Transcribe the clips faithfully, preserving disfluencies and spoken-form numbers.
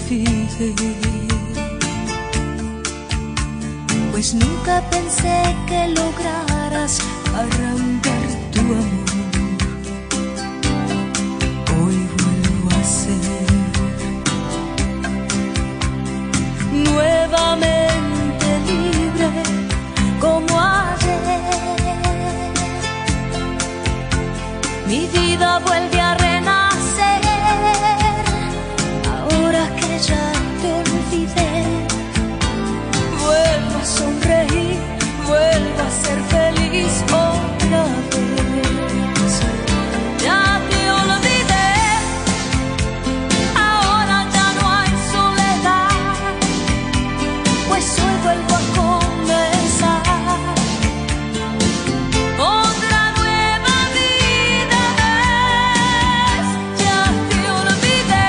olvidé, pues nunca pensé que lograras arrancar tu amor. Hoy vuelvo a ser nuevamente libre como ayer. Mi vida vuelve a renacer ahora que ya te olvidé. Vuelvo a sonreír, vuelvo a ser feliz otra vez. Ya te olvidé, ahora ya no hay soledad, pues hoy vuelvo a comenzar otra nueva vida. ¿Ves? Ya te olvidé,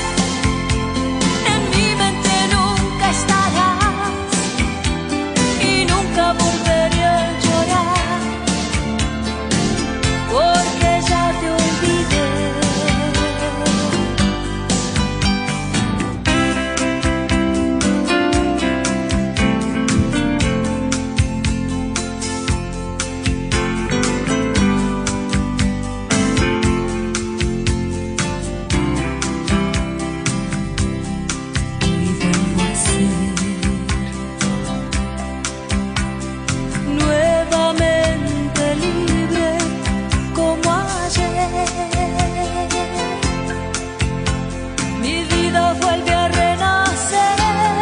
en mi mente nunca estarás y nunca volveré a llorar, porque ya te olvidé. Hoy vuelvo a ser nuevamente libre como ayer. Mi vida vuelve a renacer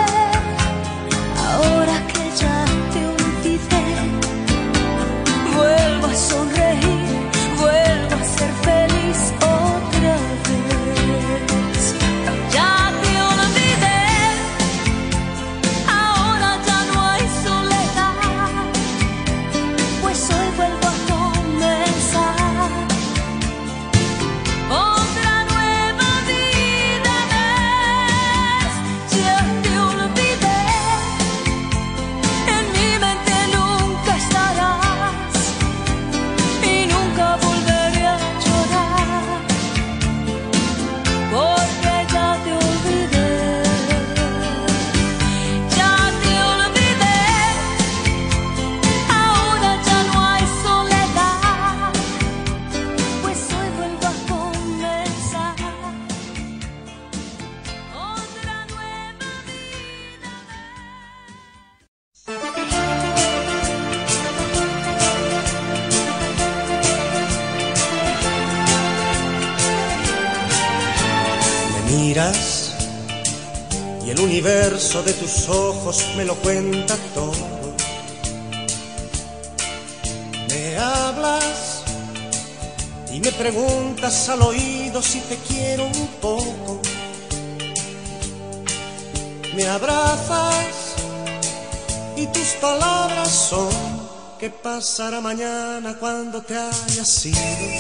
ahora que ya te olvidé. Vuelvo a sonreír, vuelvo a ser feliz otra vez. Ya te olvidé, ahora ya no hay soledad, pues hoy vuelvo a comenzar otra nueva vida. ¿Ves? Ya te olvidé, en mi mente nunca estarás y nunca volveré a llorar, porque ya te olvidé. Ya te olvidé, ahora ya no hay soledad, pues hoy vuelvo a comenzar otra nueva vida. Me miras y el universo de tus ojos me lo cuenta todo. Me hablas y me preguntas al oído si te quiero un poco. Me abrazas y tus palabras son: ¿qué pasará mañana cuando te hayas ido?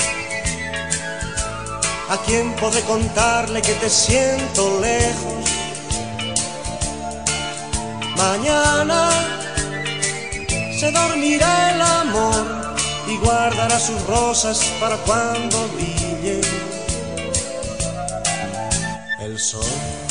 ¿A quién podré contarle que te siento lejos? Mañana se dormirá el amor y guardará sus rosas para cuando brille el sol.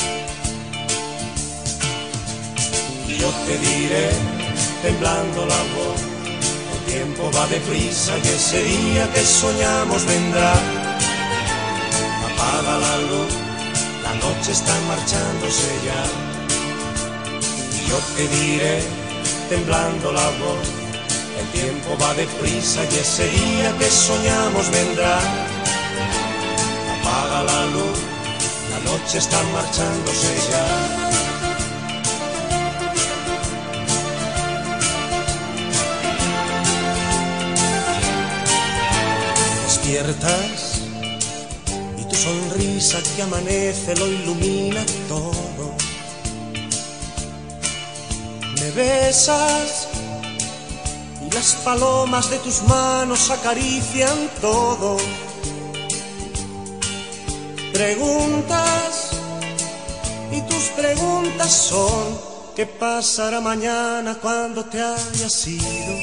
Y yo te diré, temblando la voz: el tiempo va deprisa y ese día que soñamos vendrá. Apaga la luz, la noche está marchándose ya. Y yo te diré, temblando la voz: el tiempo va deprisa y ese día que soñamos vendrá. Apaga la luz, la noche está marchándose ya. Despiertas y tu sonrisa que amanece lo ilumina todo. Me besas y las palomas de tus manos acarician todo. Preguntas y tus preguntas son: ¿qué pasará mañana cuando te hayas ido?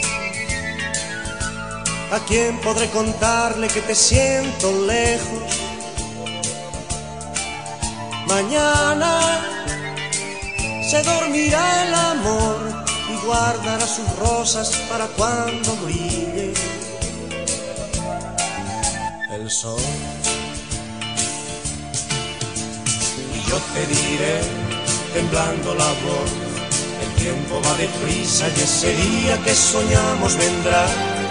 ¿A quién podré contarle que te siento lejos? Mañana se dormirá el amor y guardará sus rosas para cuando brille el sol. Y yo te diré, temblando la voz, el tiempo va deprisa y ese día que soñamos vendrá.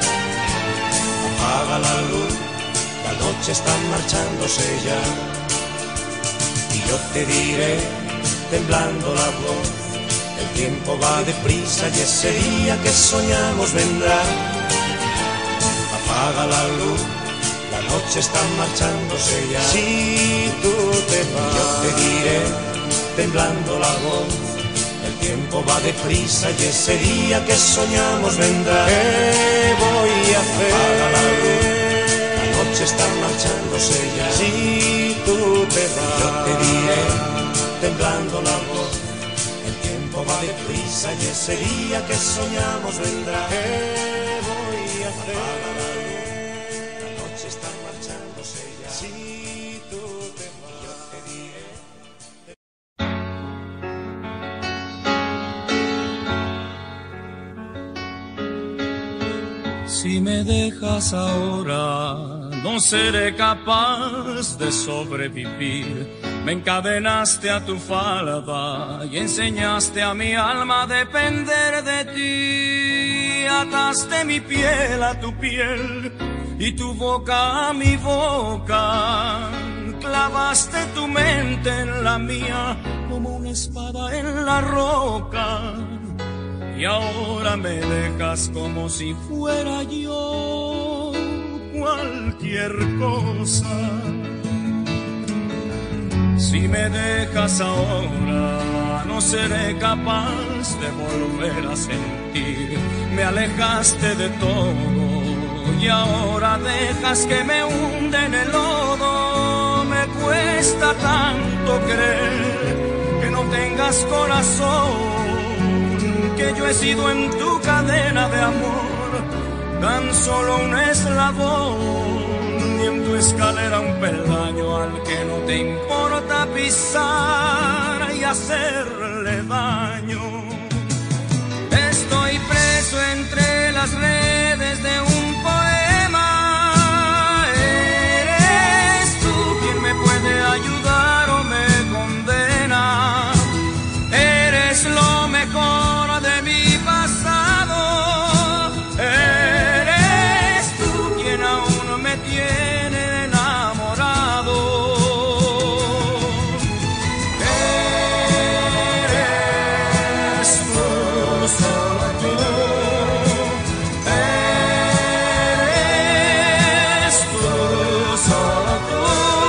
Apaga la luz, la noche está marchándose ya. Y yo te diré, temblando la voz, el tiempo va deprisa y ese día que soñamos vendrá. Apaga la luz, la noche está marchándose ya. Si tú te vas, yo te diré, temblando la voz, el tiempo va deprisa y ese día que soñamos vendrá. ¿Qué voy a hacer? Apaga la luz, la noche está marchándose ya. Si tú te vas, yo te diré, temblando la voz, el tiempo va deprisa y ese día que soñamos vendrá. ¿Qué voy a hacer? Apaga la luz, la noche está marchándose ya. Si tú te vas, yo te diré. Si me dejas ahora, no seré capaz de sobrevivir. Me encadenaste a tu falda y enseñaste a mi alma a depender de ti. Ataste mi piel a tu piel y tu boca a mi boca. Clavaste tu mente en la mía como una espada en la roca. Y ahora me dejas como si fuera yo cualquier cosa. Si me dejas ahora, no seré capaz de volver a sentir. Me alejaste de todo y ahora dejas que me hunde en el lodo. Me cuesta tanto creer que no tengas corazón, que yo he sido en tu cadena de amor tan solo un eslabón y en tu escalera un peldaño al que no te importa pisar y hacerle daño. Estoy preso entre las redes de un poema. Eres tú quien me puede ayudar o me condena. Eres lo mejor de mi pasado. Eres tú quien aún me tiene enamorado. Eres tú, solo tú. Eres tú, solo tú.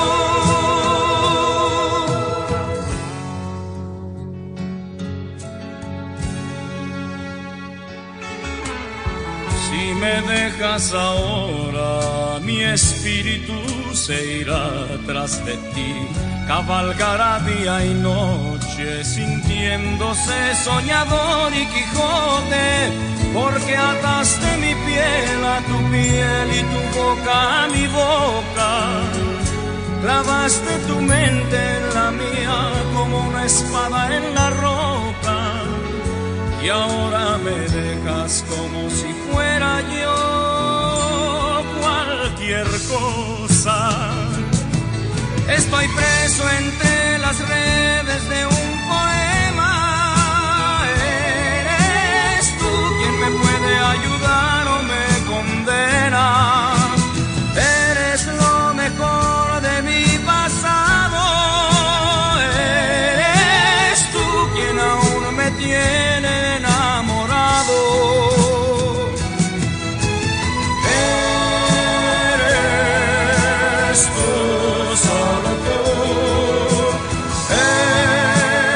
Si me dejas ahora, mi espíritu se irá tras de ti. Cabalgará día y noche, sintiéndose soñador y Quijote, porque ataste mi piel a tu piel y tu boca a mi boca. Clavaste tu mente en la mía como una espada en la roca. Y ahora me dejas como si fuera yo cualquier cosa. Estoy preso entre las redes de un poema. Eres tú quien me puede ayudar o me condena. Eres lo mejor de mi pasado. Eres tú quien aún me tiene enamorado. Eres tú, solo tú. Eres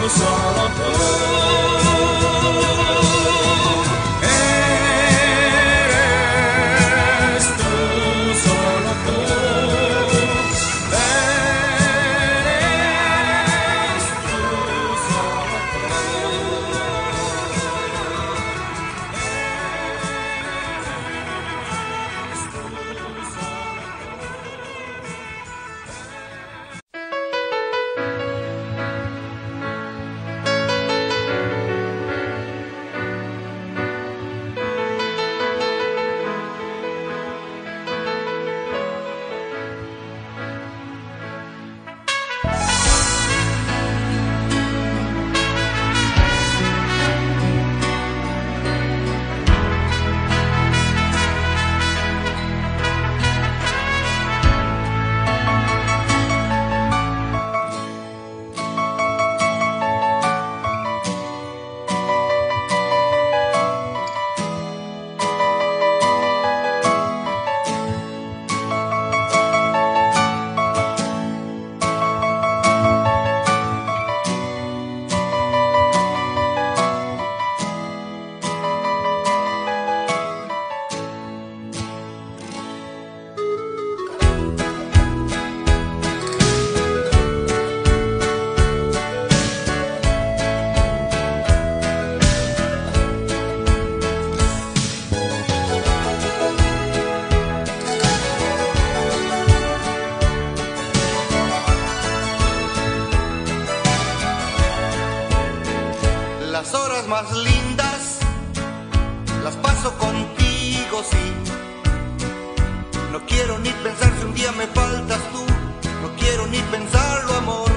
solo tú. Eres tú, solo tú. Eres tú, solo tú. Las horas más lindas las paso contigo, sí. No quiero ni pensar si un día me faltas tú. No quiero ni pensarlo, amor.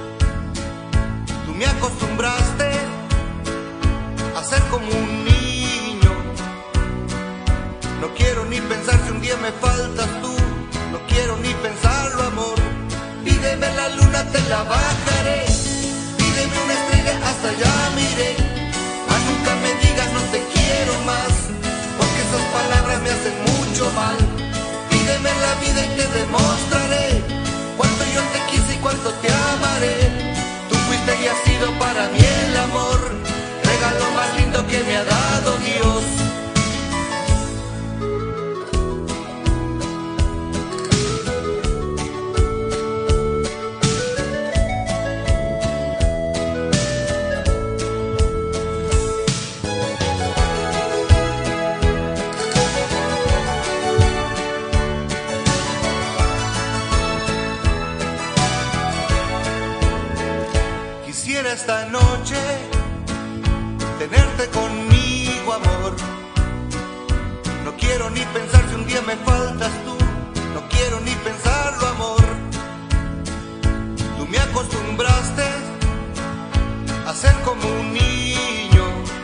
Tú me acostumbraste a ser como un niño. No quiero ni pensar si un día me faltas tú. No quiero ni pensarlo, amor. Pídeme la luna, te la bajaré. Pídeme una estrella, hasta allá miré. Ah, nunca me digas no te quiero más, porque esas palabras me hacen mucho mal. Pídeme la vida y te demostraré cuánto yo te quise y cuánto te amaré. Tú fuiste y has sido para mí el amor, regalo más lindo que me ha dado Dios. Quisiera esta noche tenerte conmigo, amor. No quiero ni pensar si un día me faltas tú. No quiero ni pensarlo, amor. Tú me acostumbraste a ser como un niño.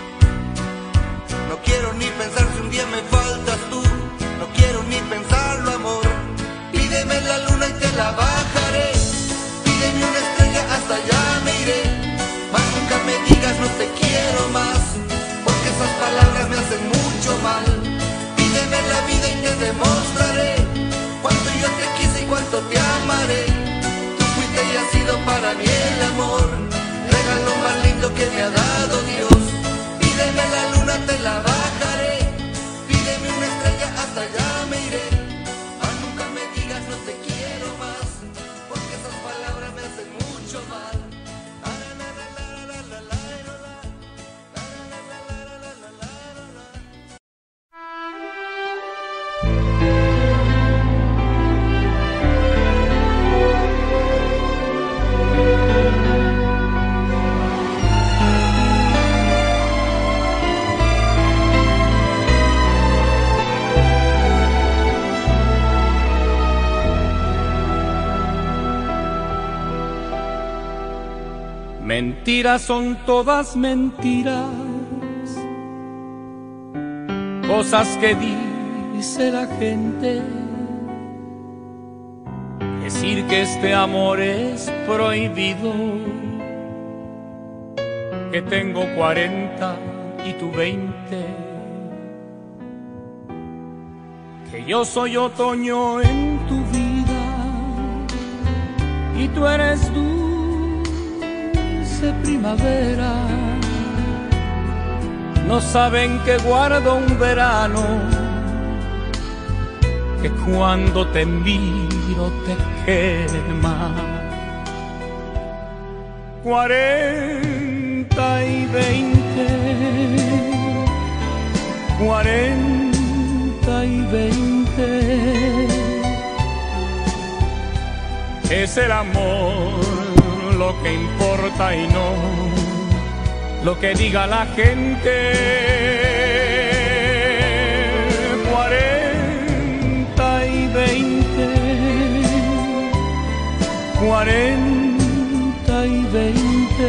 No quiero ni pensar si un día me faltas tú. No quiero ni pensarlo, amor. Pídeme la luna y te la bajaré. Pídeme una estrella, hasta allá me iré. Mas nunca me digas no te quiero más, porque esas palabras me hacen mucho mal. Pídeme la vida y te demostraré cuánto yo te quise y cuánto te amaré. Tú fuiste y has sido para mí el amor, regalo más lindo que me ha dado Dios. Pídeme la luna, te la bajaré. Pídeme una estrella, hasta allá me iré. Mas nunca me digas no te quiero más, porque esas palabras me hacen mucho mal. Mentiras son todas mentiras, cosas que dice la gente. Decir que este amor es prohibido, que tengo cuarenta y tú veinte, que yo soy otoño en tu vida y tú eres dulce de primavera. No saben que guardo un verano, que cuando te miro te quema. Cuarenta y veinte, cuarenta y veinte. Es el amor lo que importa y no lo que diga la gente. Cuarenta y veinte, cuarenta y veinte.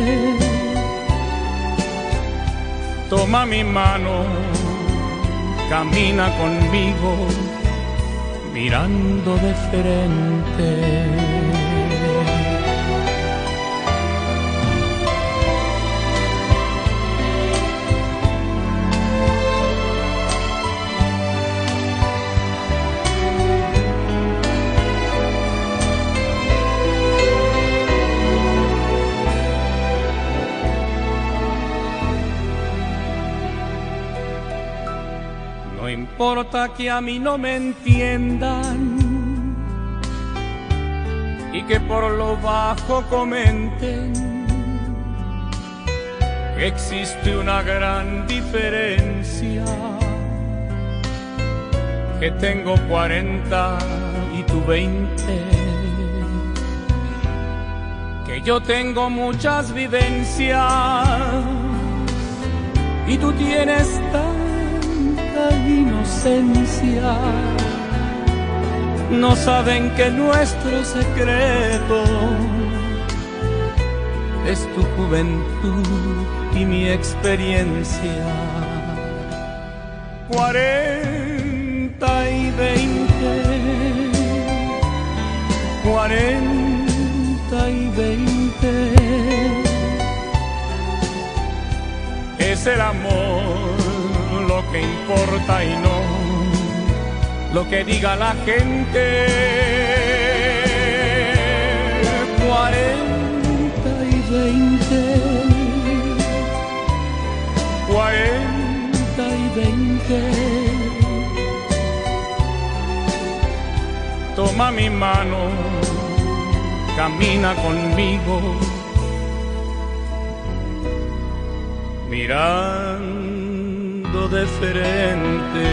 Toma mi mano, camina conmigo, mirando de frente. No importa que a mí no me entiendan y que por lo bajo comenten que existe una gran diferencia, que tengo cuarenta y tú veinte, que yo tengo muchas vivencias y tú tienes tanta inocencia. No saben que nuestro secreto es tu juventud y mi experiencia. Cuarenta y veinte, cuarenta y veinte. Es el amor lo que importa y no lo que diga la gente. Cuarenta y veinte, cuarenta y veinte. Toma mi mano, camina conmigo, mirando de frente.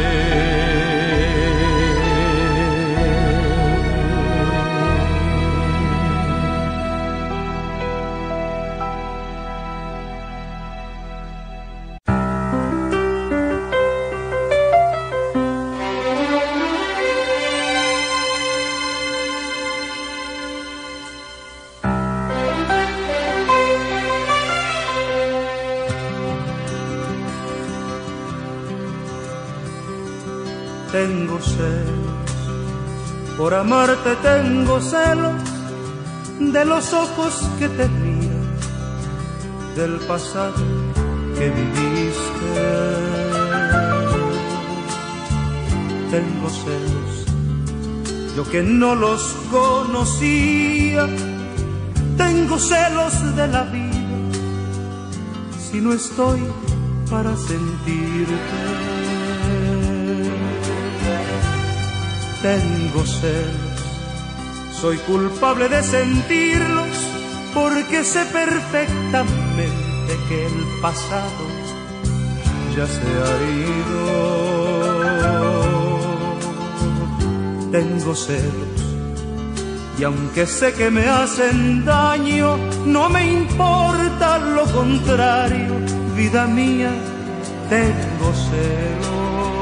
Tengo celos, por amarte tengo celos, de los ojos que te miran, del pasado que viviste. Tengo celos, yo que no los conocía, tengo celos de la vida, si no estoy para sentirte. Tengo celos, soy culpable de sentirlos, porque sé perfectamente que el pasado ya se ha ido. Tengo celos, y aunque sé que me hacen daño, no me importa lo contrario, vida mía, tengo celos.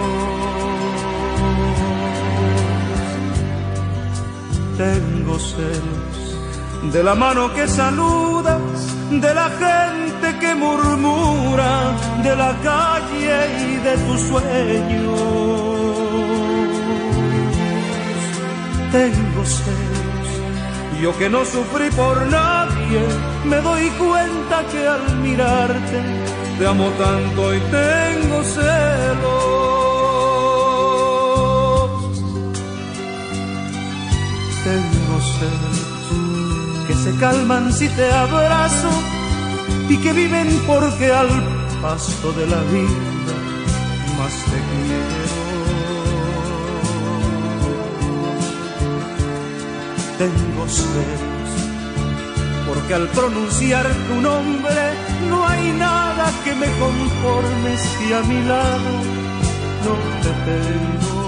Tengo celos de la mano que saludas, de la gente que murmura, de la calle y de tus sueños. Tengo celos, yo que no sufrí por nadie, me doy cuenta que al mirarte te amo tanto y tengo celos. Tengo celos que se calman si te abrazo y que viven porque al paso de la vida más te quiero. Tengo celos porque al pronunciar tu nombre no hay nada que me conforme si a mi lado no te tengo.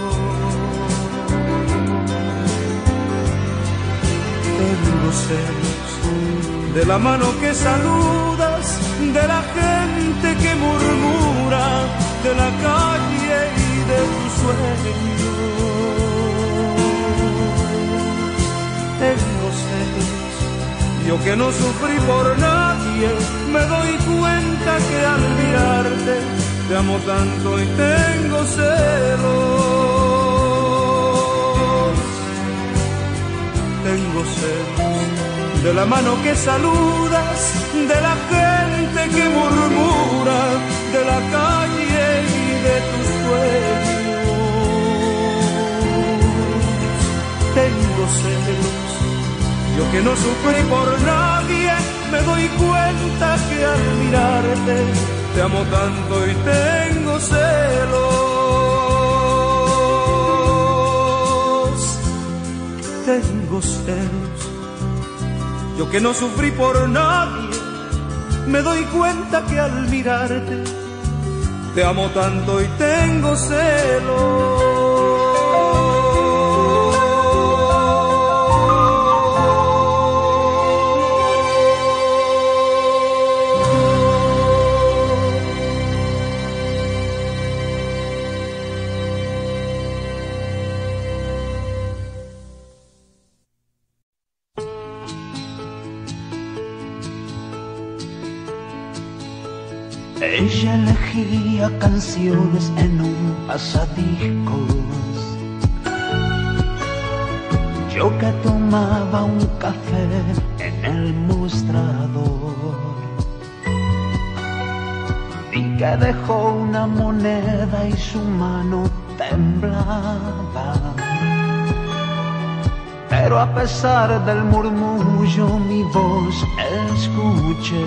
Tengo celos de la mano que saludas, de la gente que murmura, de la calle y de tus sueños. Tengo celos, yo que no sufrí por nadie, me doy cuenta que al mirarte te amo tanto y tengo celos. Tengo celos de la mano que saludas, de la gente que murmura, de la calle y de tus sueños. Tengo celos, yo que no sufrí por nadie, me doy cuenta que al mirarte te amo tanto y tengo celos. Tengo celos, yo que no sufrí por nadie, me doy cuenta que al mirarte te amo tanto y tengo celos. Ella elegía canciones en un pasadiscos, yo que tomaba un café en el mostrador. Vi que dejó una moneda y su mano temblaba, pero a pesar del murmullo mi voz escuché.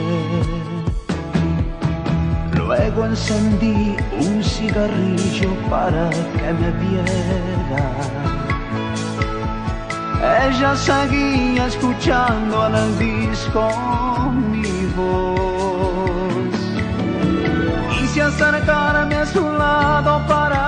Luego encendí un cigarrillo para que me viera. Ella seguía escuchando en el disco mi voz. Quise acercarme a su lado para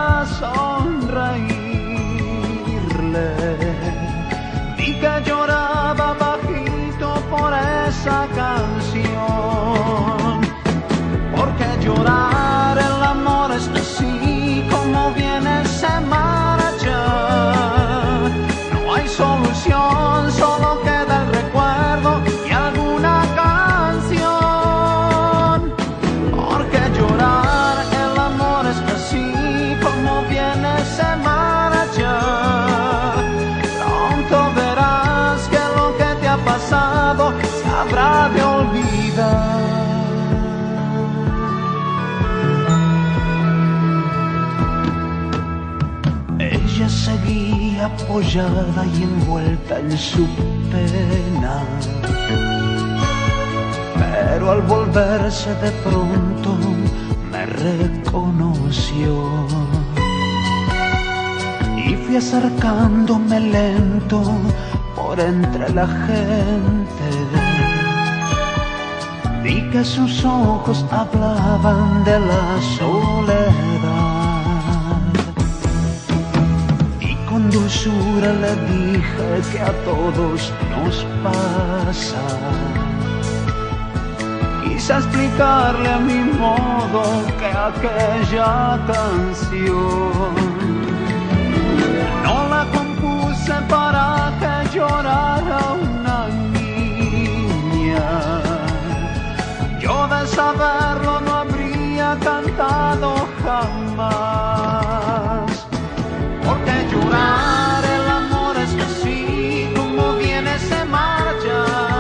sonreírle. Vi que lloraba bajito por esa canción. Porque llorar el amor es así, como viene se marcha. No hay solución, solo queda el recuerdo y alguna canción. Porque llorar el amor es así, como viene se marcha. Pronto verás que lo que te ha pasado se habrá de olvidar. Ella seguía apoyada y envuelta en su pena, pero al volverse de pronto me reconoció. Y fui acercándome lento por entre la gente. Vi que sus ojos hablaban de la soledad. Con dulzura le dije que a todos nos pasa. Quise explicarle a mi modo que aquella canción no la compuse para que llorara una niña. Yo de saberlo no habría cantado jamás. Porque llorar el amor es así, como viene se marcha.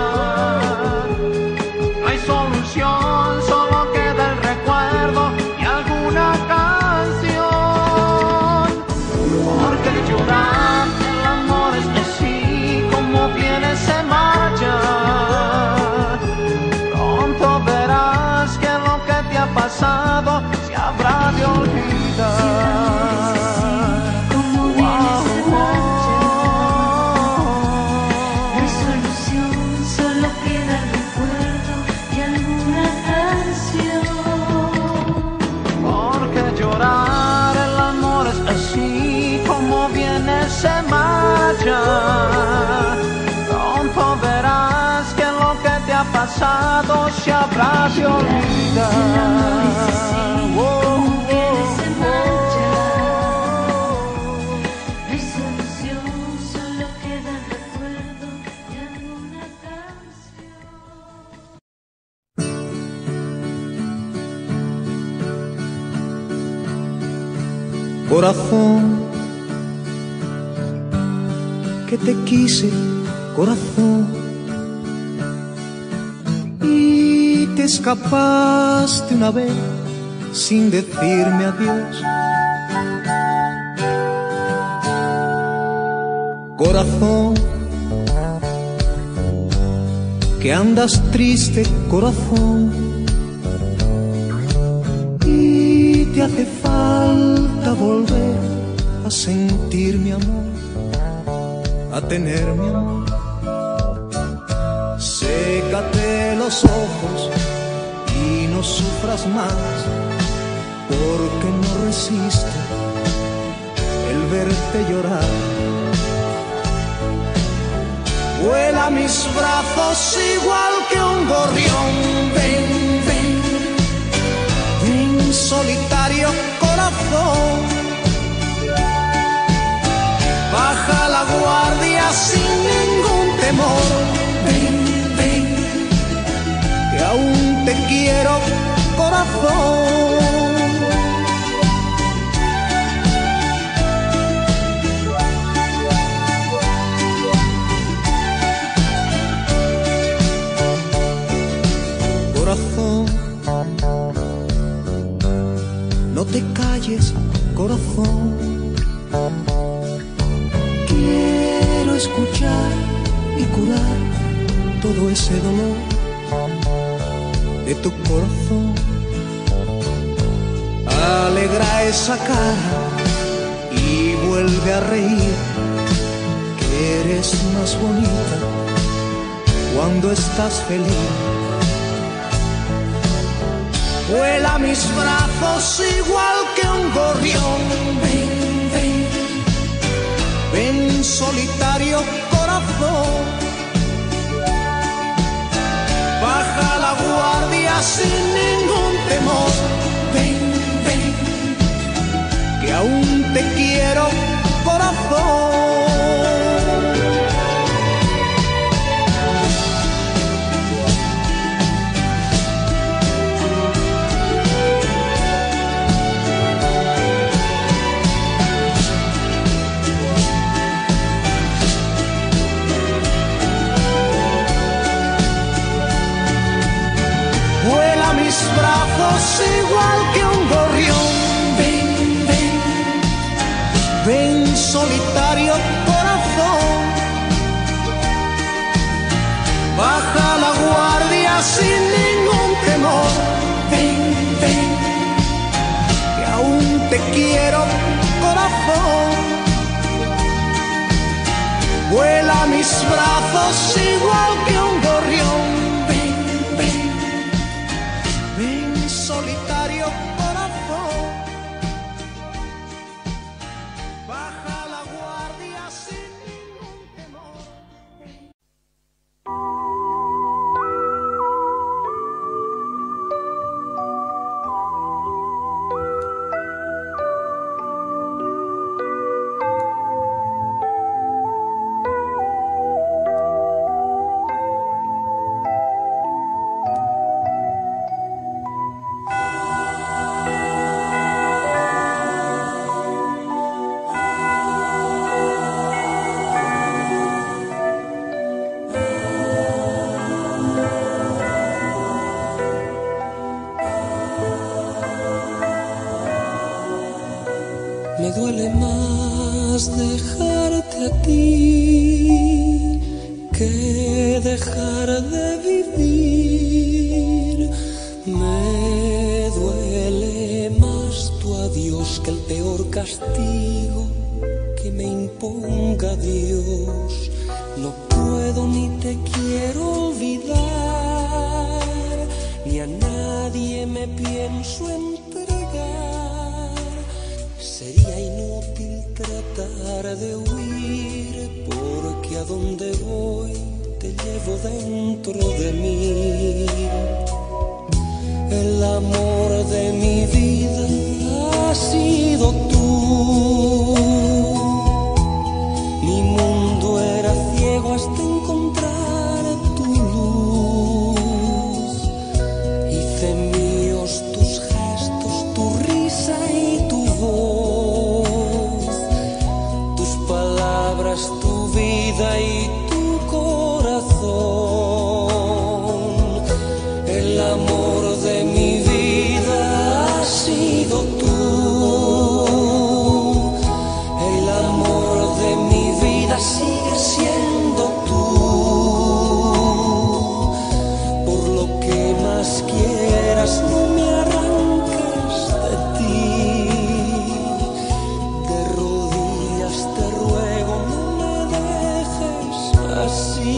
No hay solución, solo queda el recuerdo y alguna canción. Porque llorar el amor es así, como viene se marcha. pasado se habrá de olvidar. Como viene se marcha, no hay solución, solo queda el recuerdo de alguna canción. Porque llorar el amor es así, como viene se marcha. Pronto verás que lo que te ha pasado se habrá de olvidar. Oh, oh, Corazón, que te quise, corazón, y te escapaste una vez sin decirme adiós. Corazón, que andas triste, corazón, y te hace falta volver a sentir mi amor, a tener mi amor. Sécate los ojos y no sufras más, porque no resisto el verte llorar. Vuela a mis brazos igual que un gorrión, ven, ven, ven solitario corazón. Baja la guardia sin ningún temor, ven, ven, que aún te quiero, corazón. Corazón, no te calles, corazón. Quiero escuchar y curar todo ese dolor de tu corazón. Alegra esa cara y vuelve a reír, que eres más bonita cuando estás feliz. Vuela a mis brazos igual que un gorrión, ven, ven, ven solitario corazón. Baja la guardia sin ningún temor, ven, ven, que aún te quiero, corazón. Vuela a mis brazos igual que un gorrión, ven, ven, ven solitario corazón. Baja la guardia sin ningún temor, ven, ven, que aún te quiero, corazón. Vuela a mis brazos igual que un gorrión, solitario corazón. Baja la guardia sin ningún temor. Me duele más dejarte a ti que dejar de vivir. Me duele adiós. No puedo ni te quiero olvidar, ni a nadie me pienso entregar. Sería inútil tratar de huir, porque a donde voy te llevo dentro de mí. El amor de mi vida has sido tú. Mi mundo era ciego hasta encontrar tu luz. Hice míos tus gestos, tu risa y tu voz, tus palabras, tu vida y tu corazón. El amor de mi vida has sido tú. El amor de mi vida sigue siendo tú. Por lo que más quieras, no me arranques de ti. De rodillas te ruego, no me dejes así.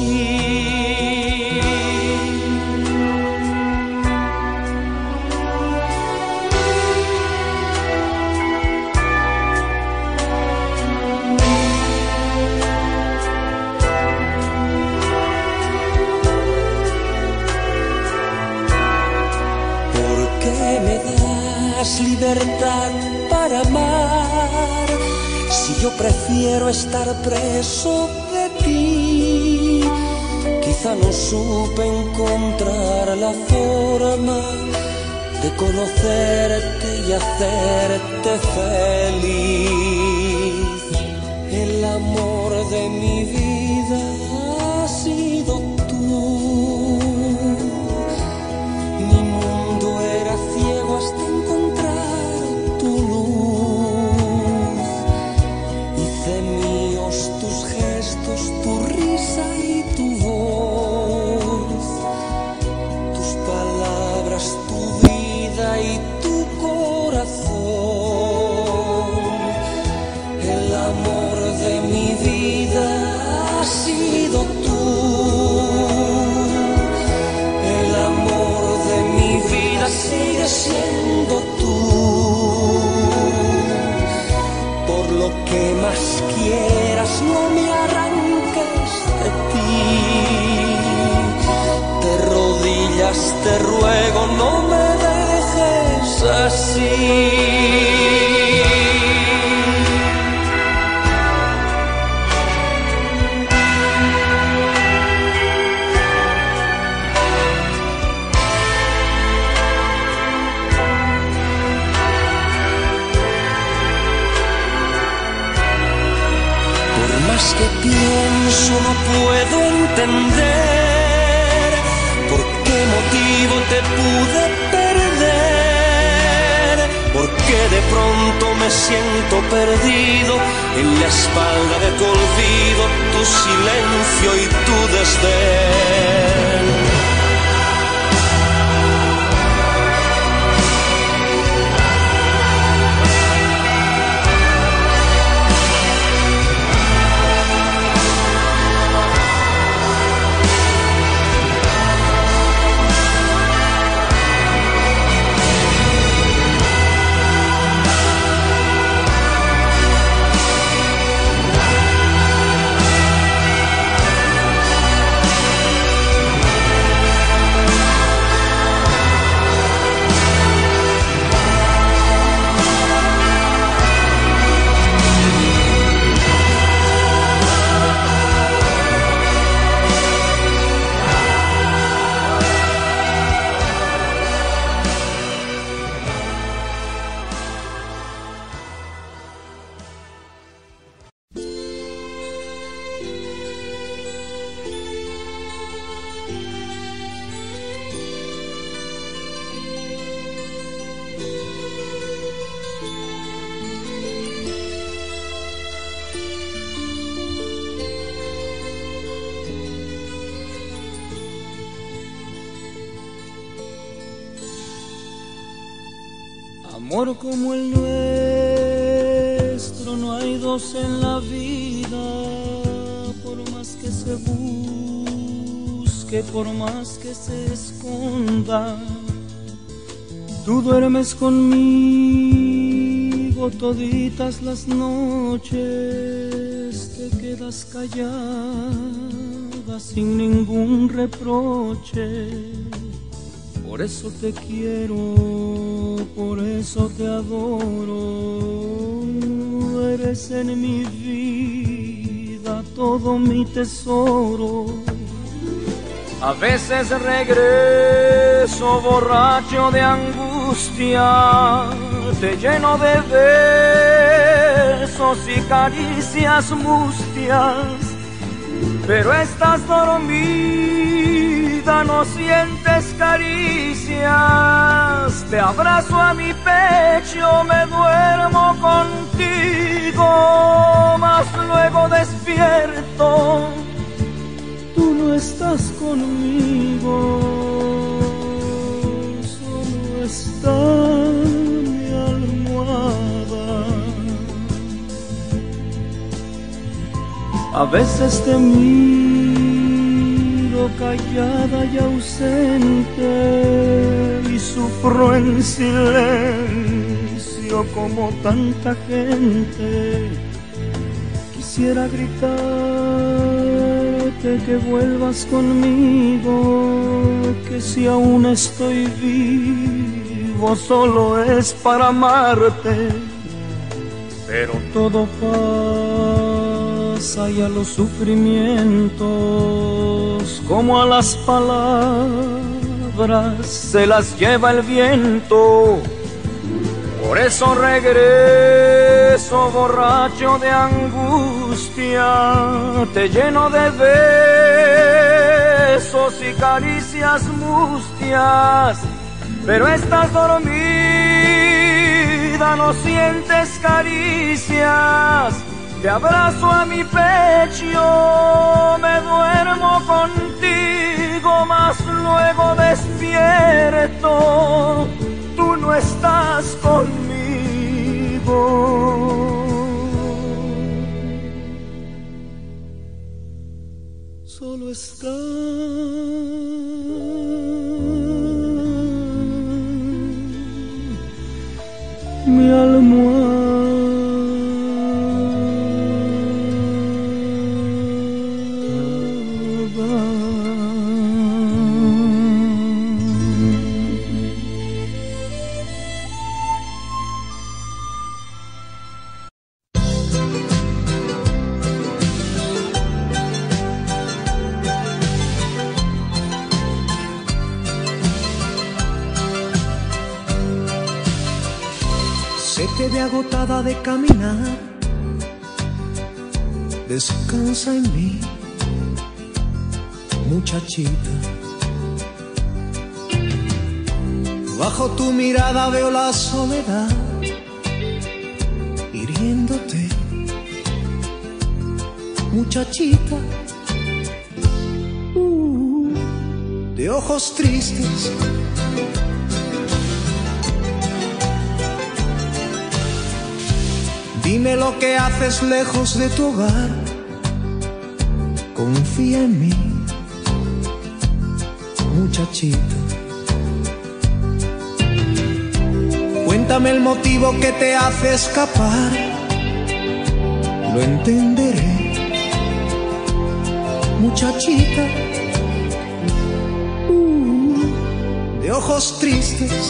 Libertad para amar, si yo prefiero estar preso de ti. Quizá no supe encontrar la forma de conocerte y hacerte feliz. El amor de mi vida ha sido tú. Mi mundo era ciego hasta encontrar tu luz. Hice míos tus gestos, tu risa y tu voz, tus palabras, tu vida y tu corazón. El amor de mi vida ha sido tú. El amor de mi vida sigue siendo tú. Por lo que más quieras, no me arranques de ti. De rodillas te ruego, no me dejes así. Que pienso no puedo entender por qué motivo te pude perder, porque de pronto me siento perdido en la espalda de tu olvido, tu silencio y tu desdén. Amor como el nuestro no hay dos en la vida, por más que se busque, por más que se esconda. Tú duermes conmigo toditas las noches, te quedas callada sin ningún reproche. Por eso te quiero, por eso te adoro. Eres en mi vida todo mi tesoro. A veces regreso borracho de angustia, te lleno de besos y caricias mustias, pero estás dormida, no sientes caricias. Te abrazo a mi pecho, me duermo contigo, mas luego despierto, tú no estás conmigo, solo está mi almohada. A veces te miro callada y ausente y sufro en silencio como tanta gente. Quisiera gritarte que vuelvas conmigo, que si aún estoy vivo solo es para amarte, pero todo pasa y a los sufrimientos como a las palabras se las lleva el viento. Por eso regreso borracho de angustia, te lleno de besos y caricias mustias, pero estás dormida, no sientes caricias. Te abrazo a mi pecho, me duermo contigo, mas luego despierto, tú no estás conmigo, solo está mi almohada. Te ve agotada de caminar, descansa en mí, muchachita. Bajo tu mirada veo la soledad hiriéndote, muchachita. Uh, de ojos tristes, dime lo que haces lejos de tu hogar, confía en mí, muchachita. Cuéntame el motivo que te hace escapar, lo entenderé, muchachita. Uh, de ojos tristes,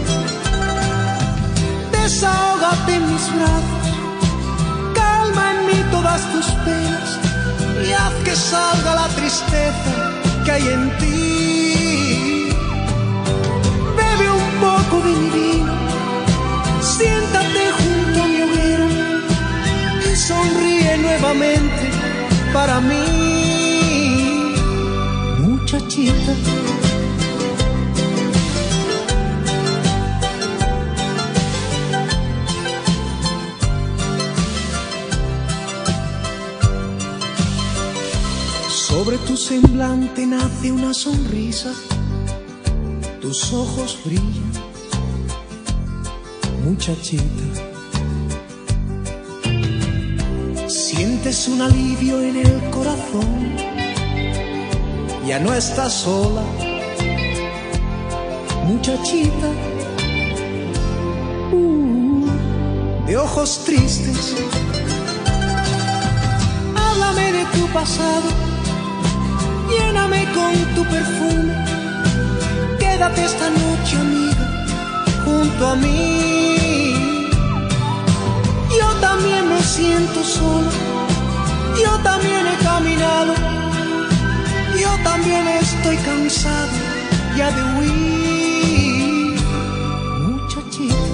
desahógate en mis brazos, en mí todas tus penas y haz que salga la tristeza que hay en ti. Bebe un poco de mi vino, siéntate junto a mi hoguera y sonríe nuevamente para mí, muchachita. Sobre tu semblante nace una sonrisa, tus ojos brillan, muchachita. Sientes un alivio en el corazón, ya no estás sola, muchachita, uh, de ojos tristes. Háblame de tu pasado, lléname con tu perfume, quédate esta noche, amiga, junto a mí. Yo también me siento solo, yo también he caminado, yo también estoy cansado ya de huir, muchachita.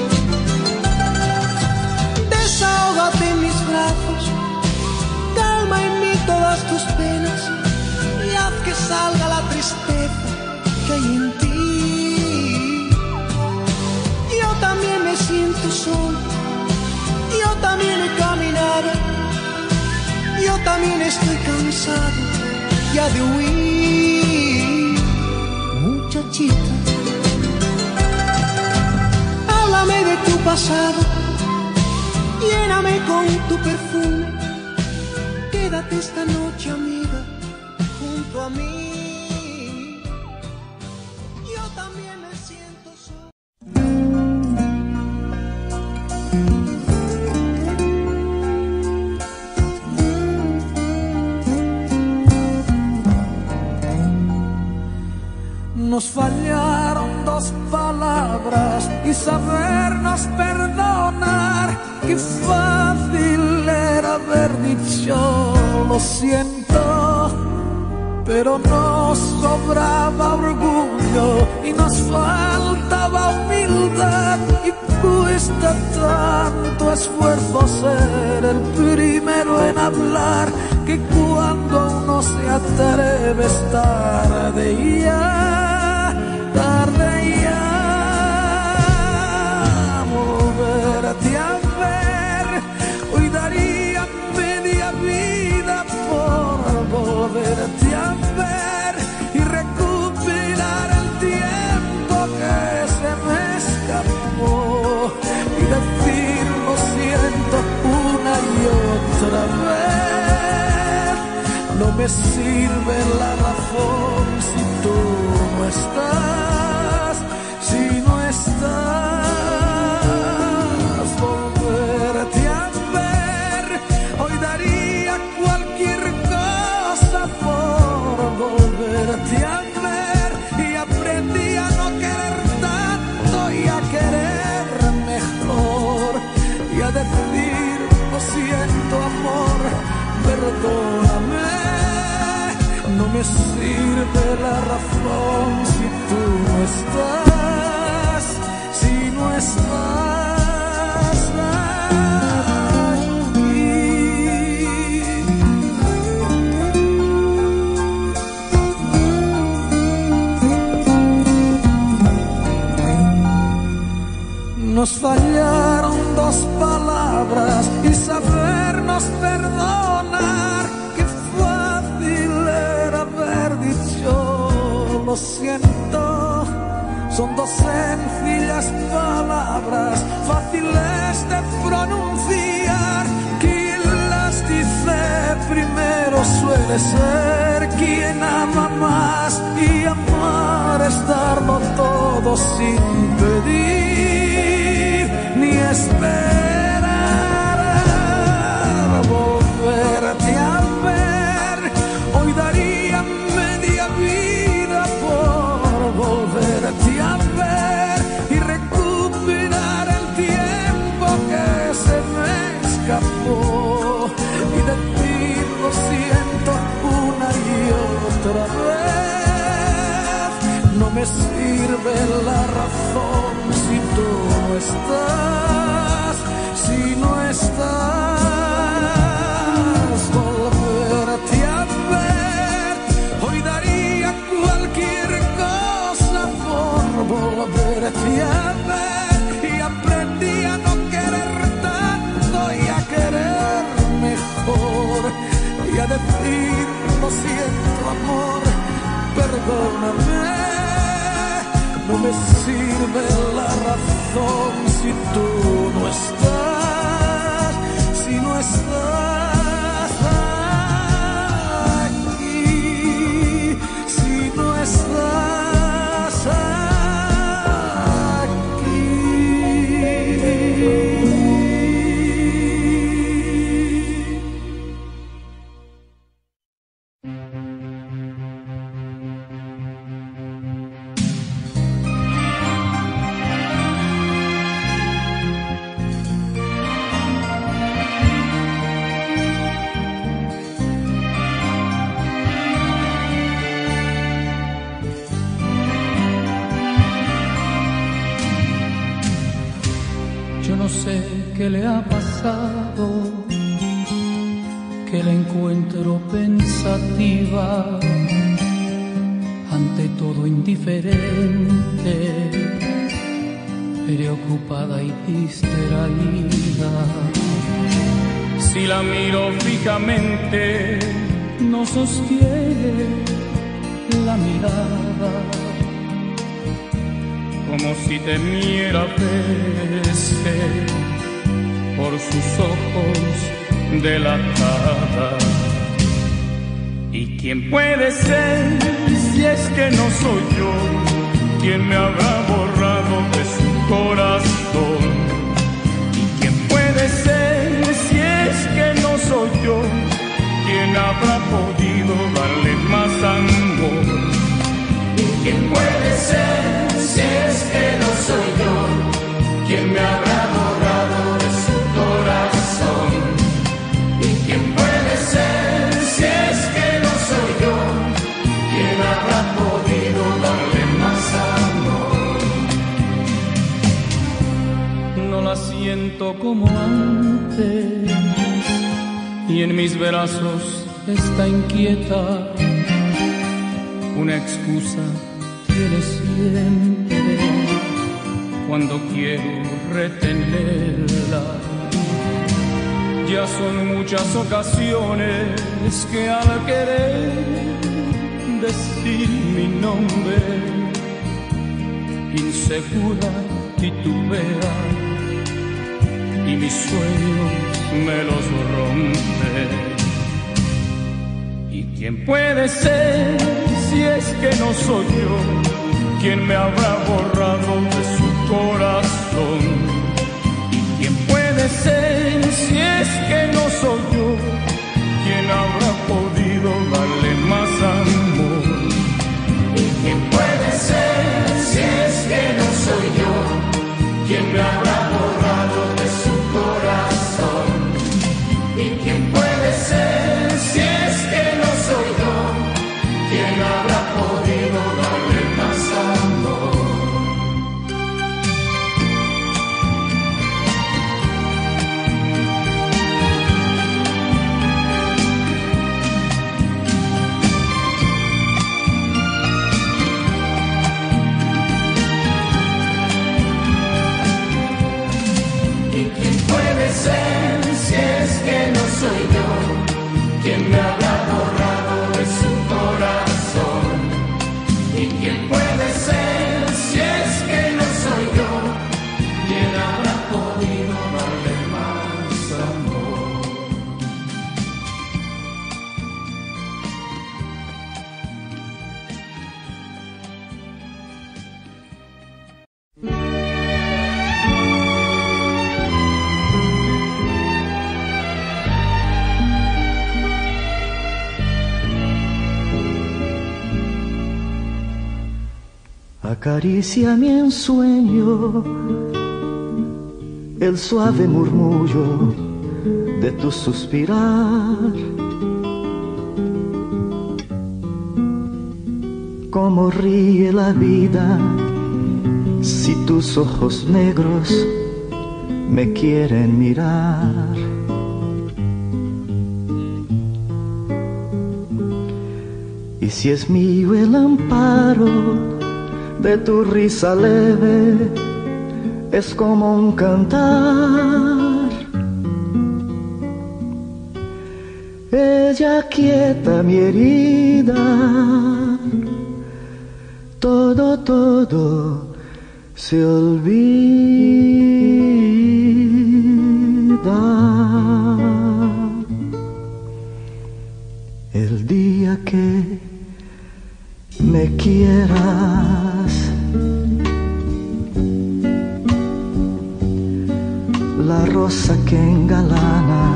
Desahógate en mis brazos, calma en mí todas tus penas y haz que salga la tristeza que hay en ti. Yo también me siento solo, yo también he caminado, yo también estoy cansado ya de huir, muchachita. Háblame de tu pasado, lléname con tu perfume, quédate esta noche, amiga, junto a mí. Yo también me siento solo. Nos fallaron dos palabras y sabernos perdonar. Qué fácil era haber dicho lo siento, pero nos sobraba orgullo y nos faltaba humildad. Y cuesta tanto esfuerzo ser el primero en hablar, que cuando uno se atreve es tarde ya, tarde ya. Volverte a ver, hoy daría media vida por volverte a ver y recuperar el tiempo que se me escapó y decir lo siento una y otra vez. No me sirve la razón si tú no estás, si no estás. Volverte a ver, hoy daría cualquier cosa por volverte a ver. Y aprendí a no querer tanto y a querer mejor y a decir lo siento, amor, perdóname. No me sirve la razón si tú no estás, si no estás aquí. Nos fallaron dos palabras y sabernos perdonar. Lo siento, son dos sencillas palabras, fáciles de pronunciar. Quien las dice primero suele ser quien ama más, y amar es darlo todo sin pedir ni esperar. Volverte a ver, hoy daría media vida por volverte a ver y recuperar el tiempo que se me escapó y decir lo siento una y otra vez. No me sirve la razón si tú no estás, si no estás. Volverte a ver, hoy daría cualquier cosa por volverte a ver. Y aprendí a no querer tanto y a querer mejor y a decir lo siento, amor, perdóname. No me sirve la razón si tú no estás, si no estás aquí, si no estás aquí. Yo no sé qué le ha pasado, que la encuentro pensativa, ante todo indiferente, preocupada y distraída. Si la miro fijamente, No sostiene la mirada, como si temiera verse por sus ojos delatada. ¿Y quién puede ser si es que no soy yo? ¿Quién me habrá borrado de su corazón? ¿Y quién puede ser si es que no soy yo? ¿Quién habrá podido darle más amor? ¿Y quién puede ser si es que no soy yo? ¿Quién me habrá borrado de su corazón? ¿Y quién puede ser si es que no soy yo? ¿Quién habrá podido darle más amor? No la siento como antes, y en mis brazos está inquieta. una excusa tiene siempre cuando quiero retenerla. Ya son muchas ocasiones que al querer decir mi nombre, insegura titubea y mis sueños me los rompe. ¿Y quién puede ser si es que no soy yo? ¿Quién me habrá borrado de su corazón? ¿Y quién puede ser si es que no soy yo? ¿Quién habrá podido darle más amor? ¿Y quién puede ser si es que no soy yo? ¿Quién me habrá borrado de su corazón? ¿Y quién puede ser si es que no soy yo? ¿Quién habrá podido darle más amor? ¿Y quién puede ser si es que no soy yo? ¿Quién me habrá borrado de su corazón? ¿Y quién puede ser si es que no soy yo? ¿Quién habrá podido darle más amor? Acaricia mi ensueño el suave murmullo de tu suspirar. Cómo ríe la vida si tus ojos negros me quieren mirar. Y si es mío el amparo de tu risa leve, es como un cantar. Ella quieta mi herida, todo, todo se olvida. rosa que engalana.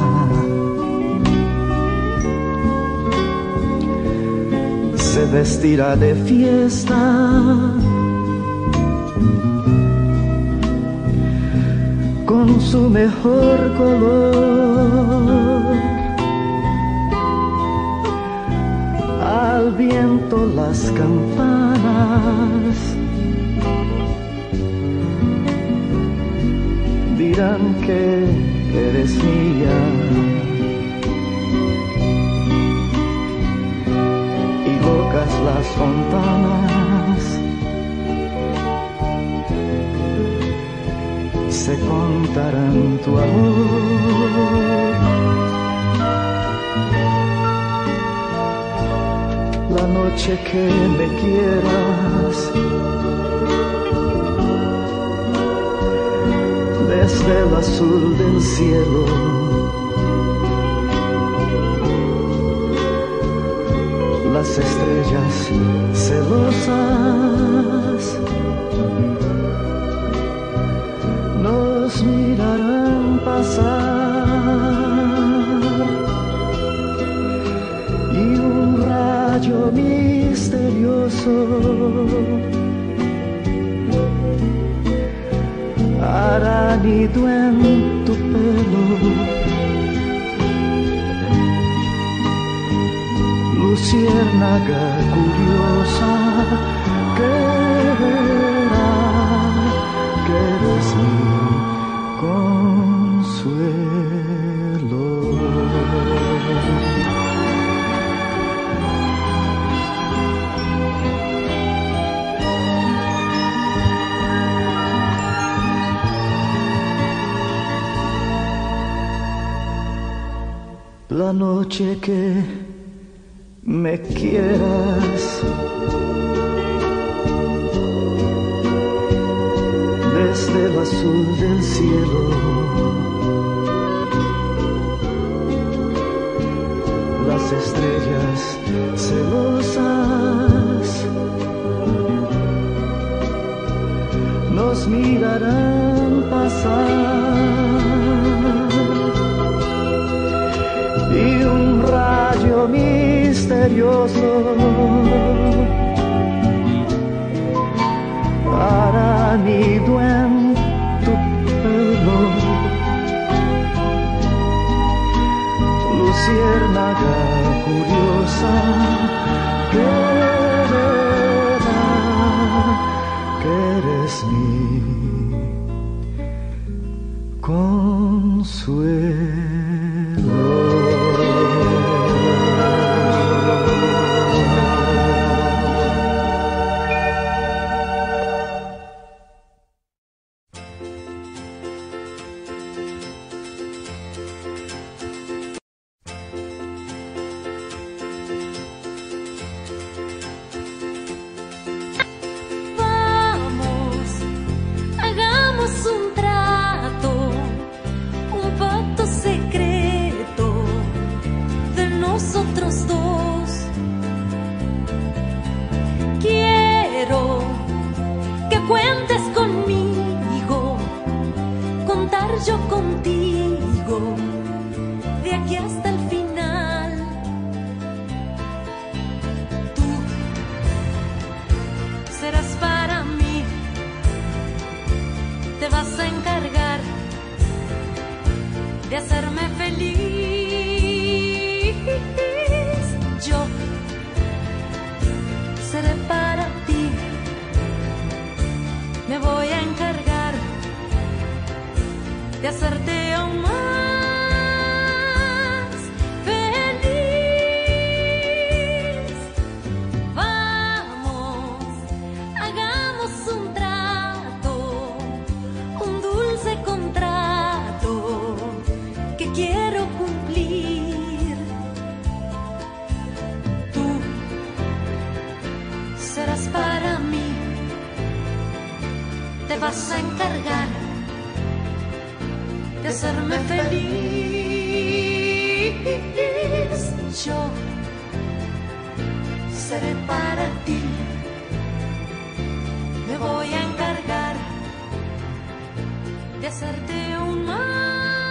Se vestirá de fiesta con su mejor color. Al viento las campanas dirán que eres mía, y locas las fontanas se contarán tu amor. La noche que me quieras, desde el azul del cielo, las estrellas celosas nos mirarán pasar, y un rayo misterioso hará nido en tu pelo. Luciérnaga curiosa que verá que eres mi consuelo. La noche que me quieras, desde el azul del cielo, las estrellas celosas nos mirarán pasar, y un rayo misterioso hará nido en tu pelo. Luciérnaga curiosa que verá que eres mi consuelo. de hacerte aún más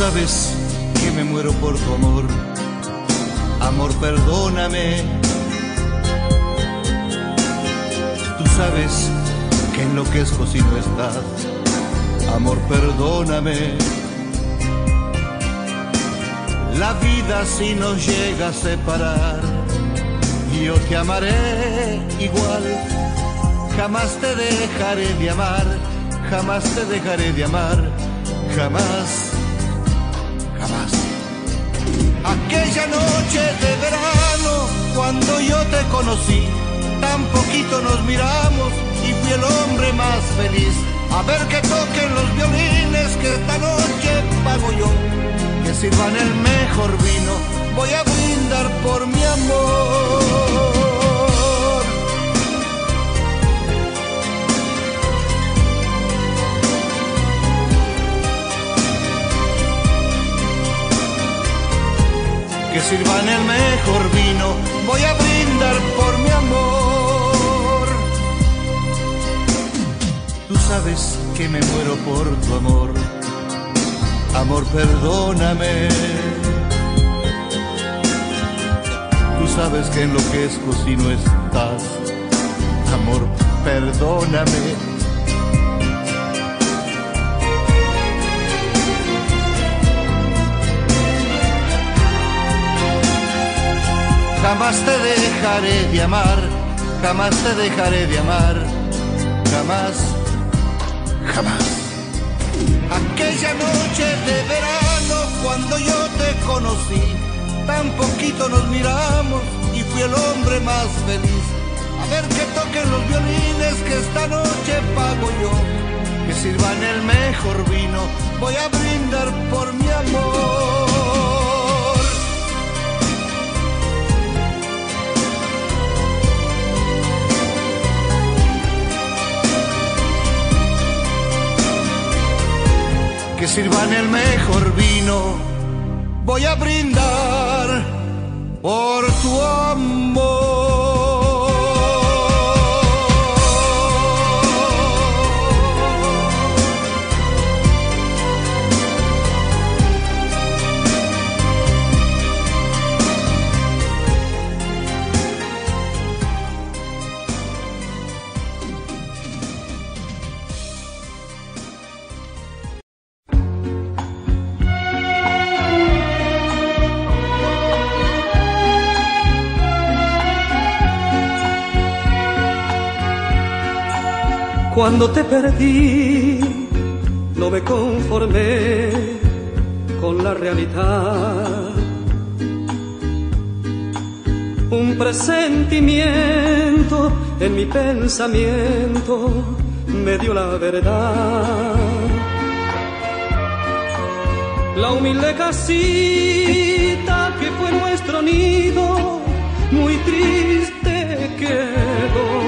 sabes que me muero por tu amor. Amor, perdóname. Tú sabes que enloquezco si no estás. Amor, perdóname. La vida si nos llega a separar, yo te amaré igual. Jamás te dejaré de amar, jamás te dejaré de amar, jamás, jamás. Aquella noche de verano, cuando yo te conocí, tan poquito nos miramos y fui el hombre más feliz. A ver que toquen los violines, que esta noche pago yo, que sirvan el mejor vino, voy a brindar por mi amor. Que sirvan el mejor vino, voy a brindar por mi amor. Tú sabes que me muero por tu amor. Amor, perdóname. Tú sabes que enloquezco si no estás. Amor, perdóname. Jamás te dejaré de amar, jamás te dejaré de amar, jamás, jamás. Aquella noche de verano, cuando yo te conocí, tan poquito nos miramos y fui el hombre más feliz. A ver que toquen los violines, que esta noche pago yo, que sirvan el mejor vino, voy a brindar por mi amor. Que sirvan el mejor vino, voy a brindar por tu amor. Cuando te perdí, no me conformé con la realidad. Un presentimiento en mi pensamiento me dio la verdad. La humilde casita que fue nuestro nido, muy triste quedó.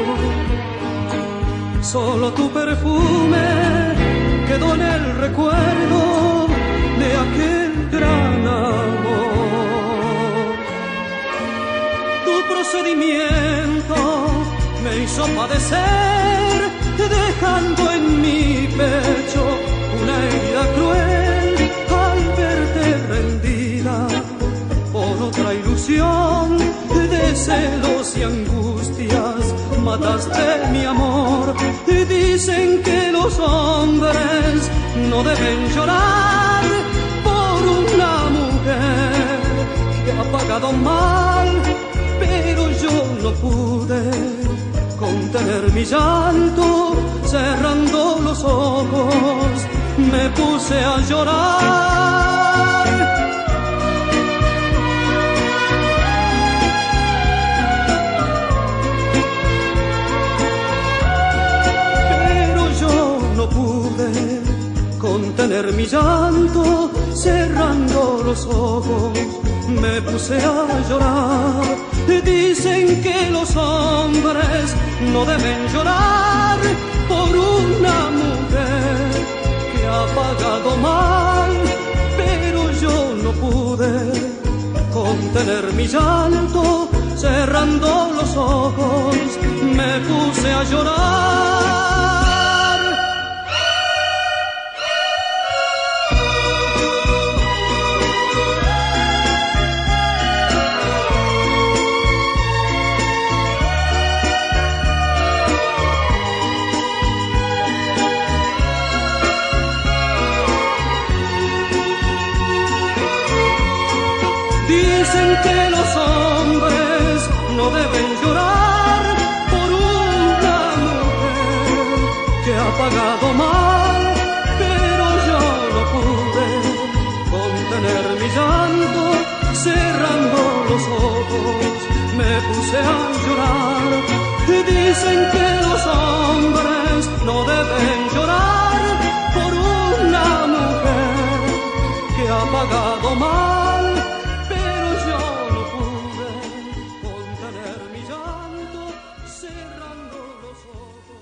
Solo tu perfume quedó en el recuerdo de aquel gran amor. Tu procedimiento me hizo padecer, dejando en mi pecho una herida cruel al verte rendida por otra ilusión de celos y angustias. Mataste mi amor. Dicen que los hombres no deben llorar por una mujer que ha pagado mal, pero yo no pude contener mi llanto. Cerrando los ojos me puse a llorar. Contener mi llanto, cerrando los ojos, me puse a llorar. Dicen que los hombres no deben llorar por una mujer que ha pagado mal, pero yo no pude contener mi llanto, cerrando los ojos, me puse a llorar. Dicen que los hombres no deben llorar por una mujer que ha pagado mal, pero yo no pude contener mi llanto. Cerrando los ojos me puse a llorar. Dicen que los hombres no deben llorar por una mujer que ha pagado mal, pero yo no pude contener mi llanto. Cerrando los ojos.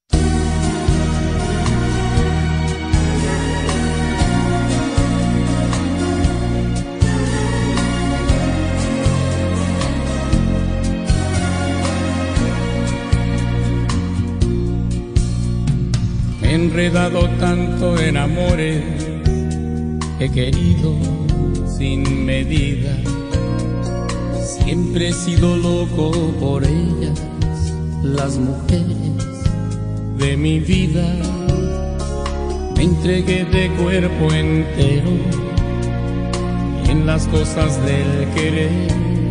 Me he enredado tanto en amores, he querido sin medida. Siempre he sido loco por ellas, las mujeres de mi vida. Me entregué de cuerpo entero en las cosas del querer.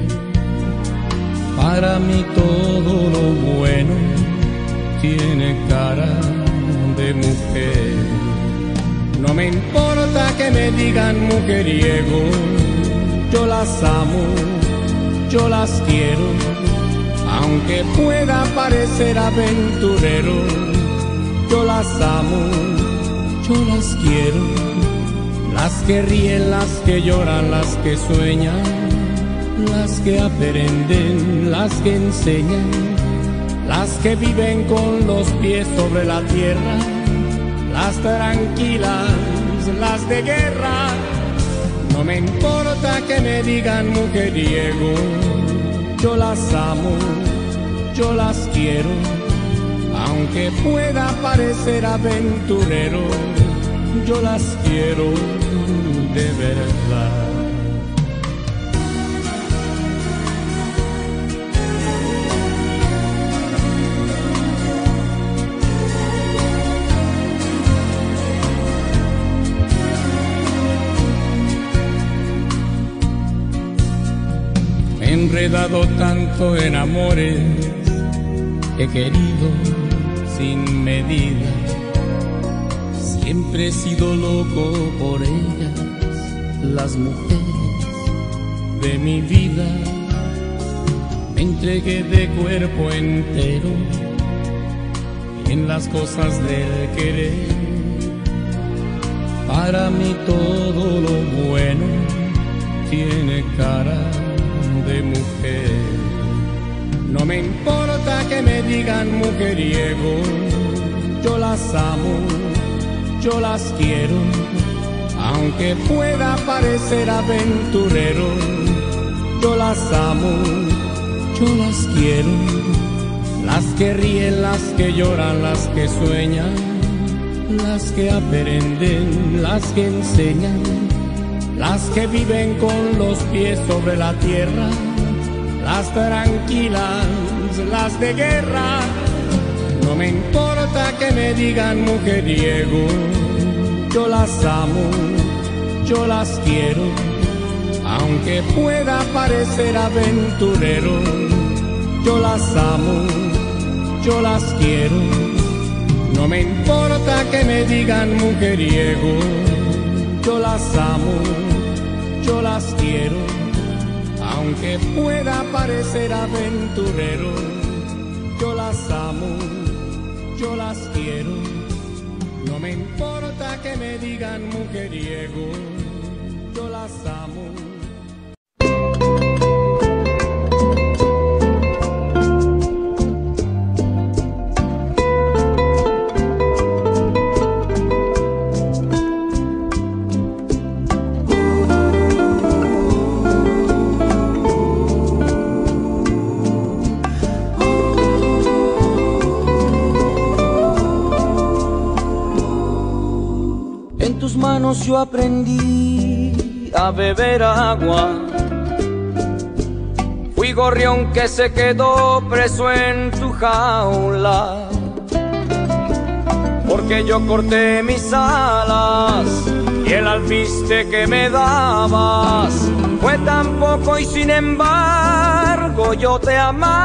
Para mí todo lo bueno tiene cara de mujer. No me importa que me digan mujeriego, yo las amo, yo las quiero, aunque pueda parecer aventurero. Yo las amo, yo las quiero, las que ríen, las que lloran, las que sueñan, las que aprenden, las que enseñan, las que viven con los pies sobre la tierra, las tranquilas, las de guerra. No me importa que me digan mujeriego, yo las amo, yo las quiero, aunque pueda parecer aventurero, yo las quiero de verdad. Me he enredado tanto en amores, he querido sin medida. Siempre he sido loco por ellas, las mujeres de mi vida. Me entregué de cuerpo entero en las cosas del querer. Para mí todo lo bueno tiene cara de mujer. No me importa que me digan mujeriego, yo las amo, yo las quiero, aunque pueda parecer aventurero. Yo las amo, yo las quiero, las que ríen, las que lloran, las que sueñan, las que aprenden, las que enseñan, las que viven con los pies sobre la tierra, las tranquilas, las de guerra. No me importa que me digan mujeriego, yo las amo, yo las quiero, aunque pueda parecer aventurero. Yo las amo, yo las quiero. No me importa que me digan mujeriego, yo las amo, yo las quiero, aunque pueda parecer aventurero. Yo las amo, yo las quiero. No me importa que me digan mujeriego, yo las amo. Yo aprendí a beber agua. Fui gorrión que se quedó preso en tu jaula, porque yo corté mis alas y el alpiste que me dabas fue fue tan poco y sin embargo yo te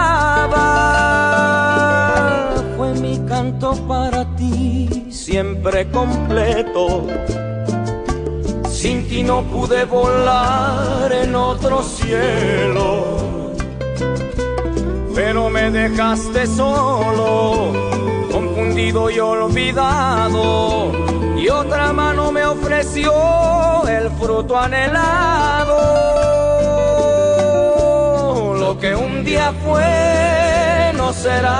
amaba. Fue mi canto para ti, siempre completo. Sin ti no pude volar en otro cielo. Pero me dejaste solo, confundido y olvidado, y otra mano me ofreció el fruto anhelado. Lo que un día fue no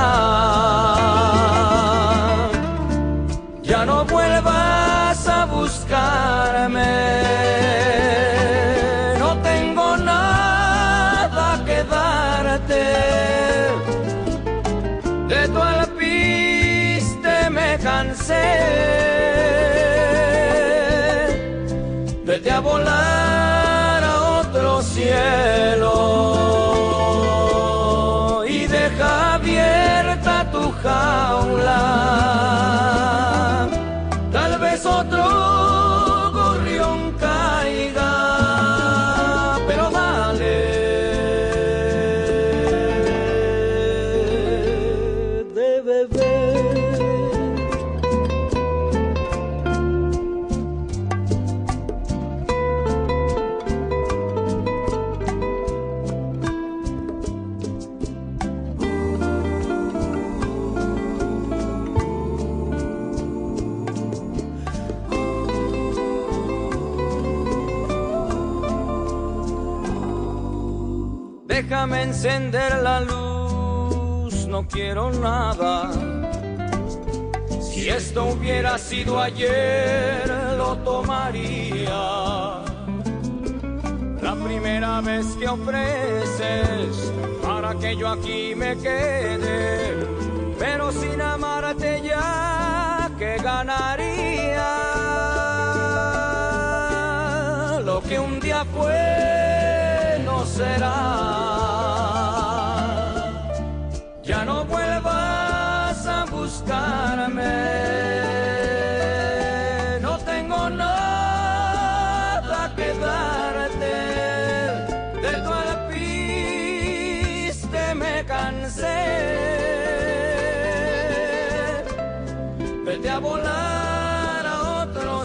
será. Ya no vuelvas a buscarme. No tengo nada que darte. De tu alpiste me cansé. Vete a volar a otro cielo y deja abierta tu jaula. Tal vez otro gorrión caiga, pero dale. De beber. Déjame encender la luz, no quiero nada. Si esto hubiera sido ayer, lo tomaría. La primera vez que ofreces para que yo aquí me quede, pero sin amarte ya, ¿qué ganaría? Lo que un día fue no será. Ya no vuelvas a buscarme. No tengo nada que darte. De tu alpiste me cansé. Vete a volar a otro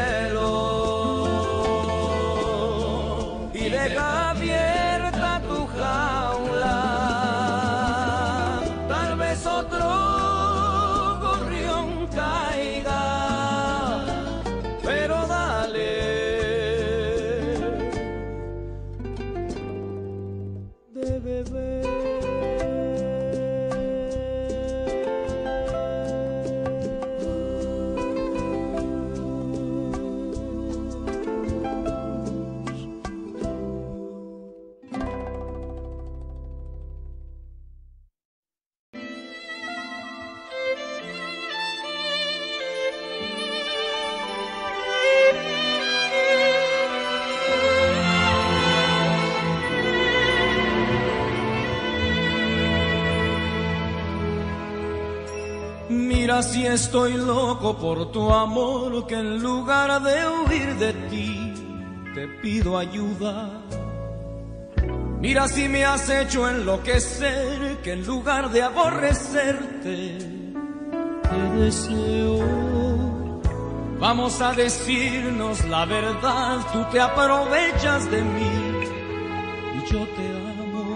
cielo y deja abierta tu jaula. Otro gorrión caiga, pero dale. De beber. Mira si estoy loco por tu amor, que en lugar de huir de ti, te pido ayuda. Mira si me has hecho enloquecer, que en lugar de aborrecerte, te deseo. Vamos a decirnos la verdad, tú te aprovechas de mí y yo te amo.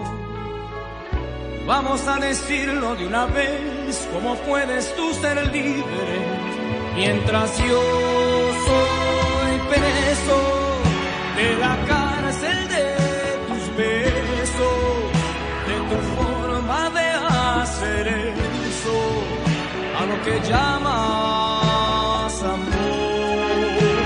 Vamos a decirlo de una vez, ¿cómo puedes tú ser libre mientras yo soy preso de la cárcel de tus besos, de tu forma de hacer eso, a lo que llamas amor?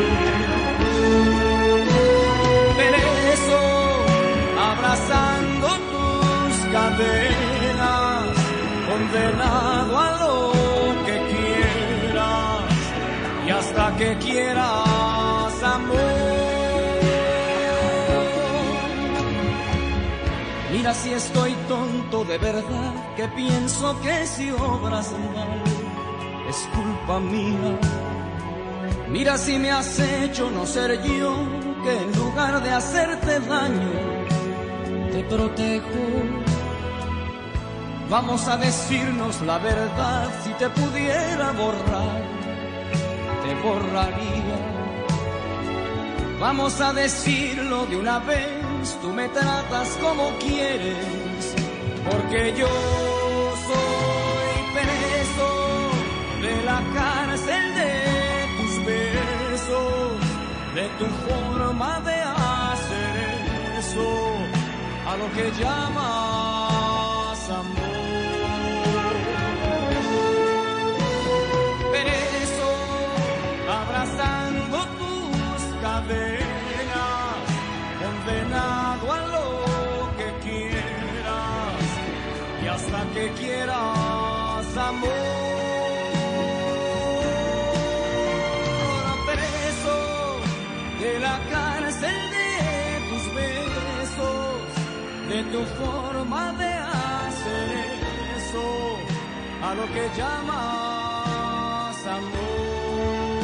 Preso, abrazando tus cadenas, condenado a lo que quieras y hasta que quieras amor. Mira si estoy tonto de verdad, que pienso que si obras mal es culpa mía. Mira si me has hecho no ser yo, porque en lugar de hacerte daño, te protejo. Vamos a decirnos la verdad, si te pudiera borrar, te borraría. Vamos a decirlo de una vez, tú me tratas como quieres, porque yo soy preso de la cárcel de tus besos, de tu forma de hacer eso, a lo que llamas amor. Preso, abrazando tus cadenas, condenado a lo que quieras y hasta que quieras amor. Preso de la cárcel de tus besos, de tu forma de hacer eso, a lo que llamas amor.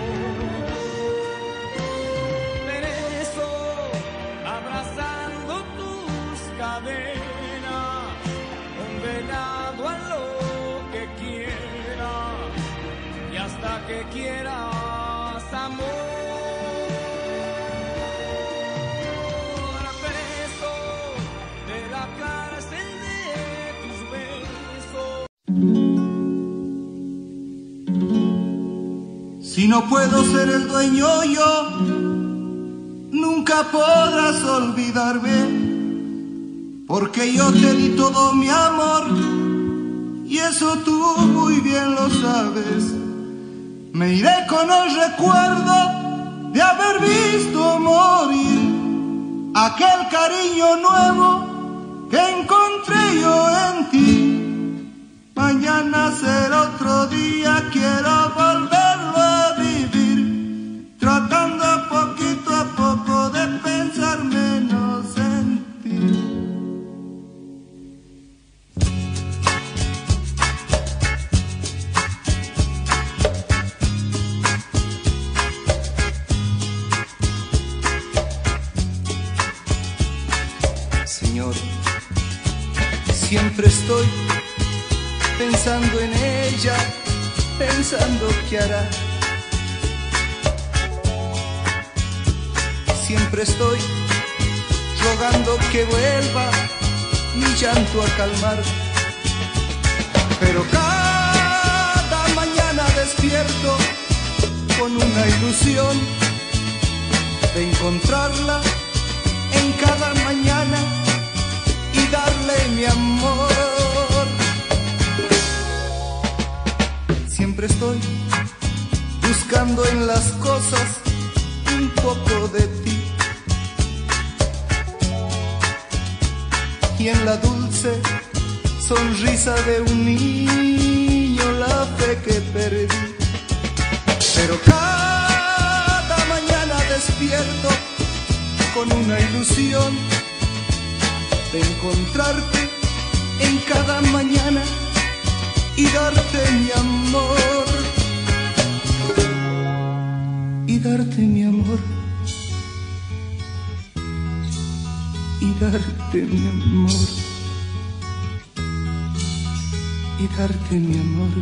Preso, abrazando tus cadenas, condenado a lo que quieras y hasta que quieras amor. Si no puedo ser el dueño yo, nunca podrás olvidarme, porque yo te di todo mi amor, y eso tú muy bien lo sabes. Me iré con el recuerdo de haber visto morir aquel cariño nuevo que encontré yo en ti. Mañana será otro día, quiero volverlo a vivir, tratando poquito a poco de pensar menos en ti. Señor, siempre estoy pensando en ella, pensando qué hará. Siempre estoy rogando que vuelva mi llanto a calmar. Pero cada mañana despierto con una ilusión de encontrarla en cada mañana y darle mi amor. Siempre estoy buscando en las cosas un poco de ti, y en la dulce sonrisa de un niño la fe que perdí. Pero cada mañana despierto con una ilusión de encontrarte en cada mañana y darte mi amor, y darte mi amor, y darte mi amor, y darte mi amor.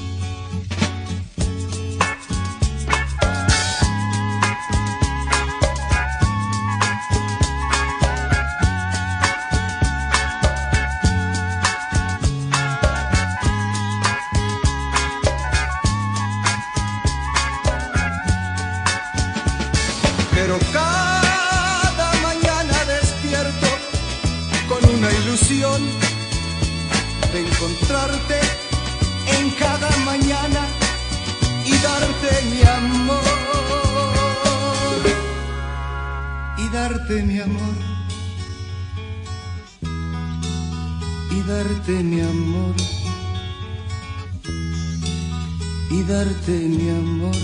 Pero cada mañana despierto con una ilusión de encontrarte en cada mañana y darte mi amor, y darte mi amor, y darte mi amor, y darte mi amor.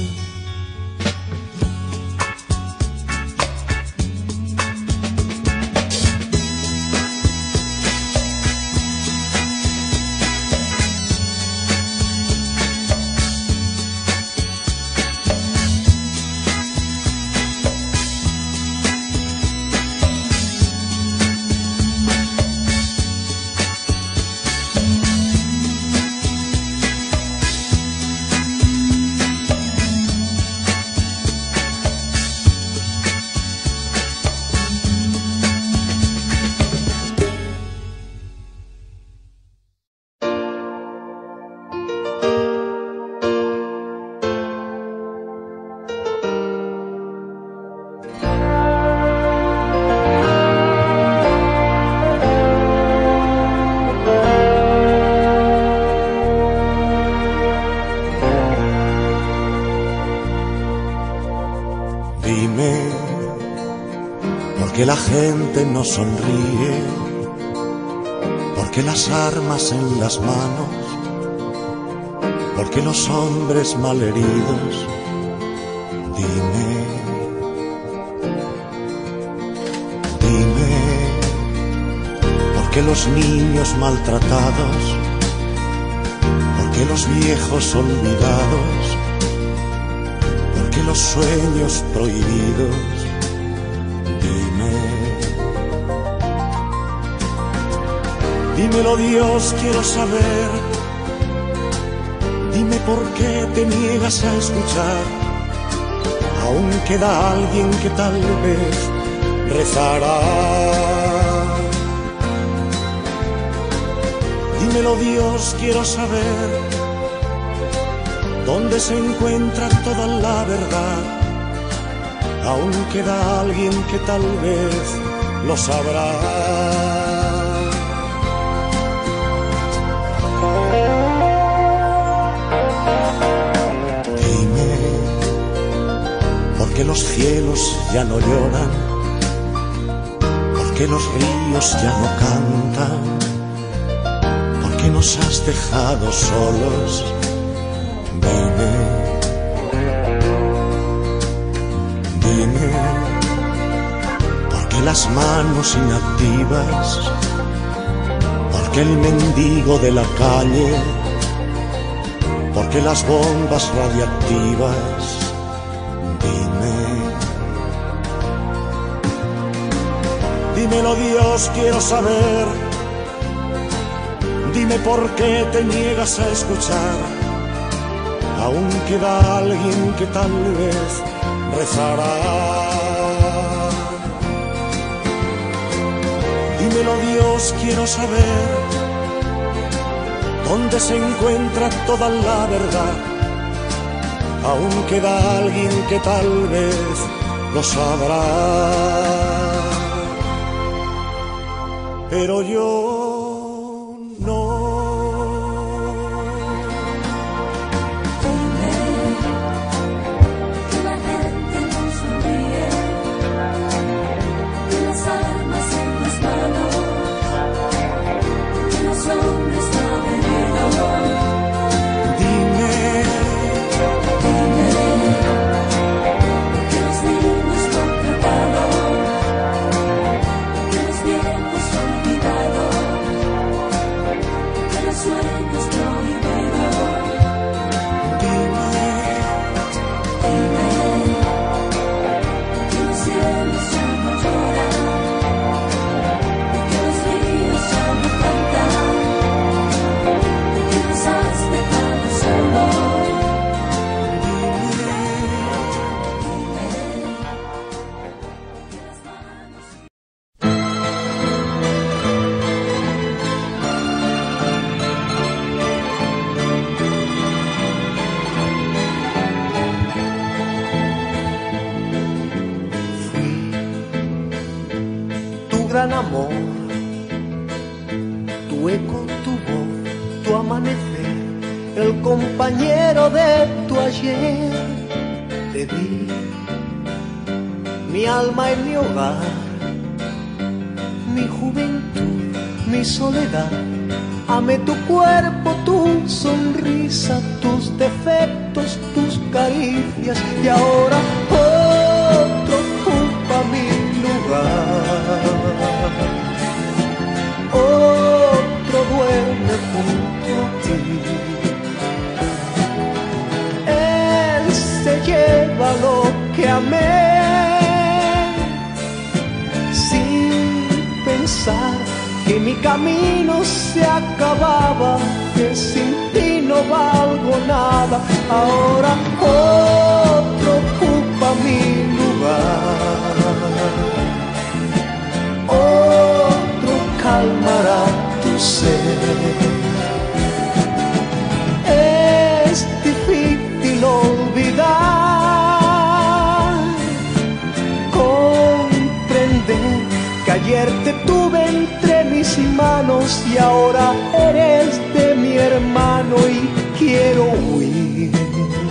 porque la gente no sonríe, porque las armas en las manos, porque los hombres malheridos. Dime, dime, porque los niños maltratados, porque los viejos olvidados, porque los sueños prohibidos. Dime, dímelo Dios, quiero saber. Dime por qué te niegas a escuchar. Aún queda alguien que tal vez rezará. Dímelo Dios, quiero saber dónde se encuentra toda la verdad. Aún queda alguien que tal vez lo sabrá. Dime, ¿por qué los cielos ya no lloran? ¿Por qué los ríos ya no cantan? ¿Por qué nos has dejado solos? Dime, dime, ¿por qué las manos inactivas? ¿Por qué el mendigo de la calle? ¿Por qué las bombas radiactivas? Dime, dímelo Dios, quiero saber. Dime por qué te niegas a escuchar. Aún queda alguien que tal vez rezará. Dímelo Dios, quiero saber dónde se encuentra toda la verdad. Aún queda alguien que tal vez lo sabrá. Pero yo gran amor, tu eco, tu voz, tu amanecer, el compañero de tu ayer. Te di mi alma y mi hogar, mi juventud, mi soledad. Amé tu cuerpo, tu sonrisa, tus defectos, tus caricias, y ahora otro ocupa mi lugar. Otro duerme junto a ti. Él se lleva lo que amé, sin pensar que mi camino se acababa, que sin ti no valgo nada. Ahora otro ocupa mi lugar. Otro calmará tu sed. Es difícil olvidar, comprender que ayer te tuve entre mis manos y ahora eres de mi hermano. Y quiero huir,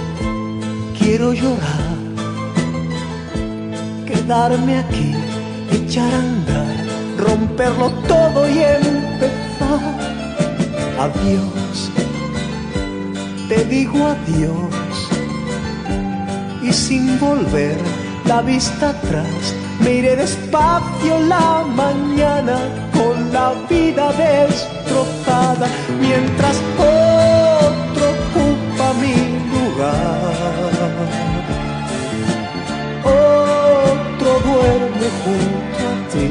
quiero llorar, quedarme aquí echar a andar, romperlo todo y empezar. Adiós, te digo adiós, y sin volver la vista atrás, me iré despacio la mañana con la vida destrozada, mientras otro ocupa mi lugar, otro duerme junto a ti.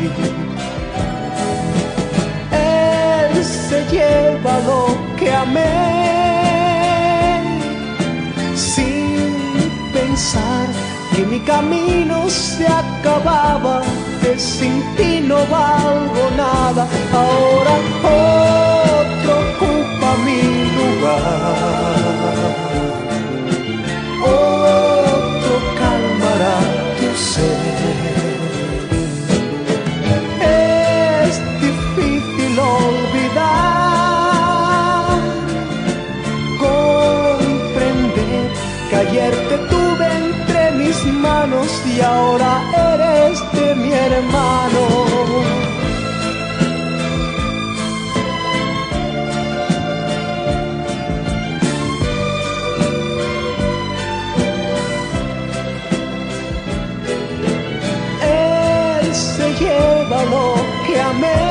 Él se lleva lo que amé, sin pensar que mi camino se acababa, que sin ti no valgo nada. Ahora otro ocupa mi lugar, otro calmará tu ser. Es difícil olvidar, comprender que ayer te tuve entre mis manos y ahora eres de mi hermano. Él se lleva lo que amé,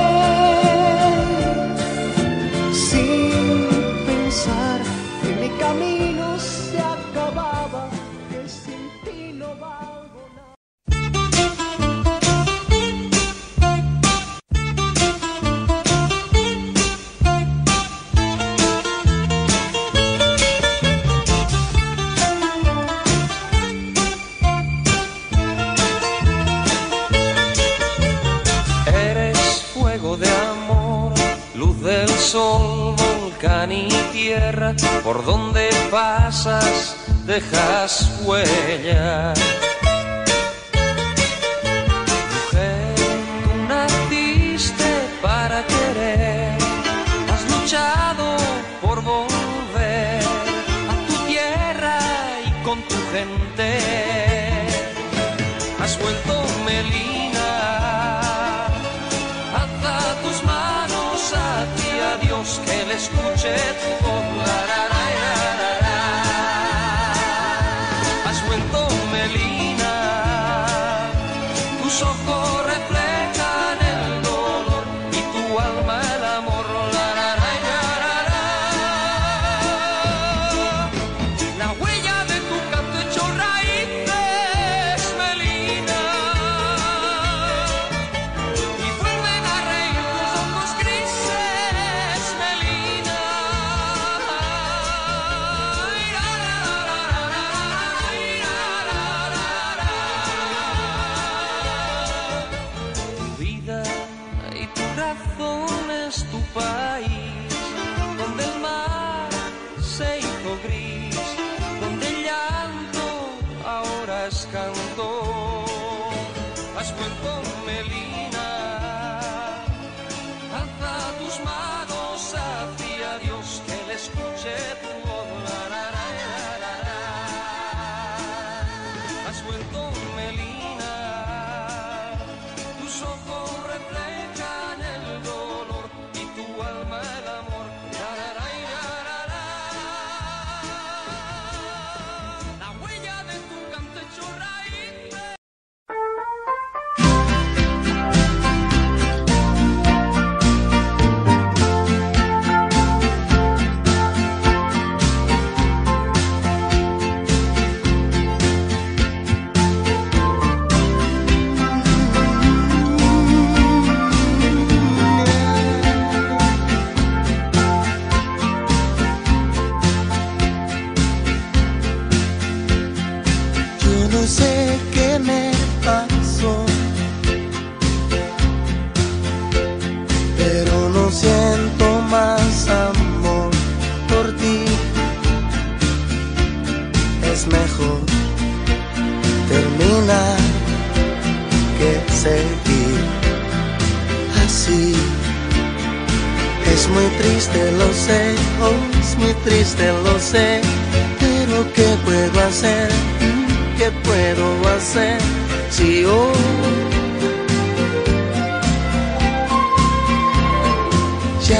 sin pensar que mi camino se acababa, que sin ti no valgo nada. Eres fuego de amor, luz del sol, volcán y tierra, por donde pasas dejas huella. Mujer, tú naciste para querer, has luchado por volver a tu tierra y con tu gente. Has vuelto Melina, alza tus manos hacia Dios, que le escuche tu voz. La, la, la, la, la. Has vuelto Melina, tus ojos reflejan el dolor y tu alma el amor. La, la, la, la, la, la. La huella de tu canto echó raíces, Melina, y vuelven a reír tus ojos grises, Melina. Tu vida y tu razón es tu país, donde el mar se hizo gris, donde el llanto ahora es canto. Has vuelto Melina, alza tus manos hacia Dios, que le escuche tu voz. La, la, la, la, la. Has vuelto Melina, tus ojos reflejan el dolor y tu alma el amor. La, la, la, la, la. La huella de tu canto echó raíces. Yo no sé qué me pasó, pero no siento más amor por ti. Es mejor terminar que seguir así. Es muy triste, lo sé, oh, es muy triste, lo sé, pero ¿qué puedo hacer? ¿Qué puedo hacer si hoy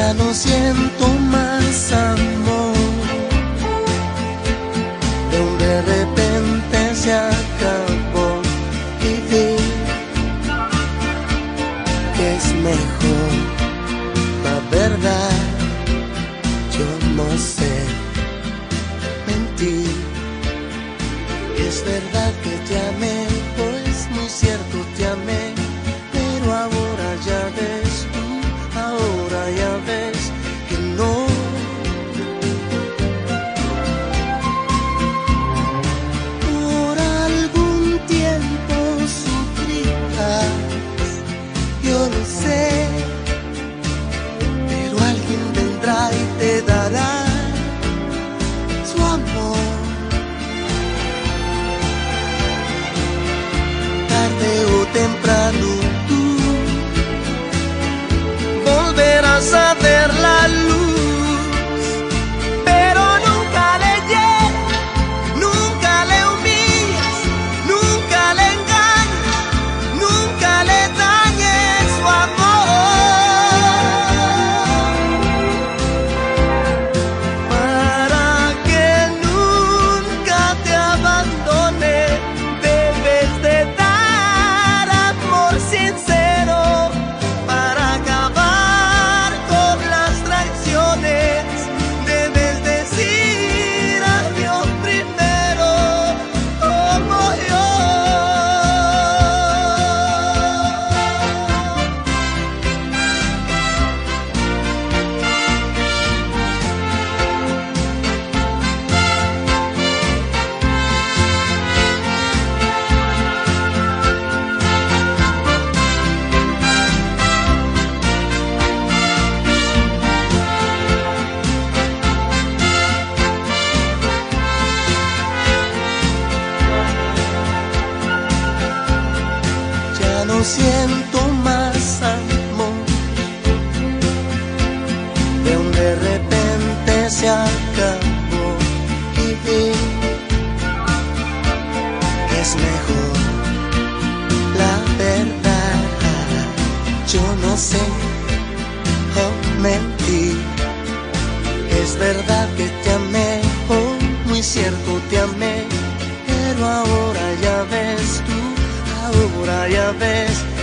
Ya no siento más amor. De un de repente se acabó y vi que es mejor. La verdad, yo no sé mentir. Es verdad que te amé, pues muy cierto te amé, pero ahora ya ves tú, ahora ya ves que no. Por algún tiempo sufrirás, yo lo sé, pero alguien vendrá y te dará su amor. Tarde o temprano tú volverás a ver la luz, pero nunca le hieras, nunca le humilles, nunca le engañes, nunca le dañes su amor, para que nunca te abandone. Debes de dar amor sincero para acabar con las traiciones. Debes decir adiós primero, como yo. Ya no siento más amor. De un de repente se acabó y vi que es mejor. La verdad, yo no sé oh, mentir. Es verdad que te amé, oh, muy cierto te amé, pero ahora ya ves tú, ahora ya ves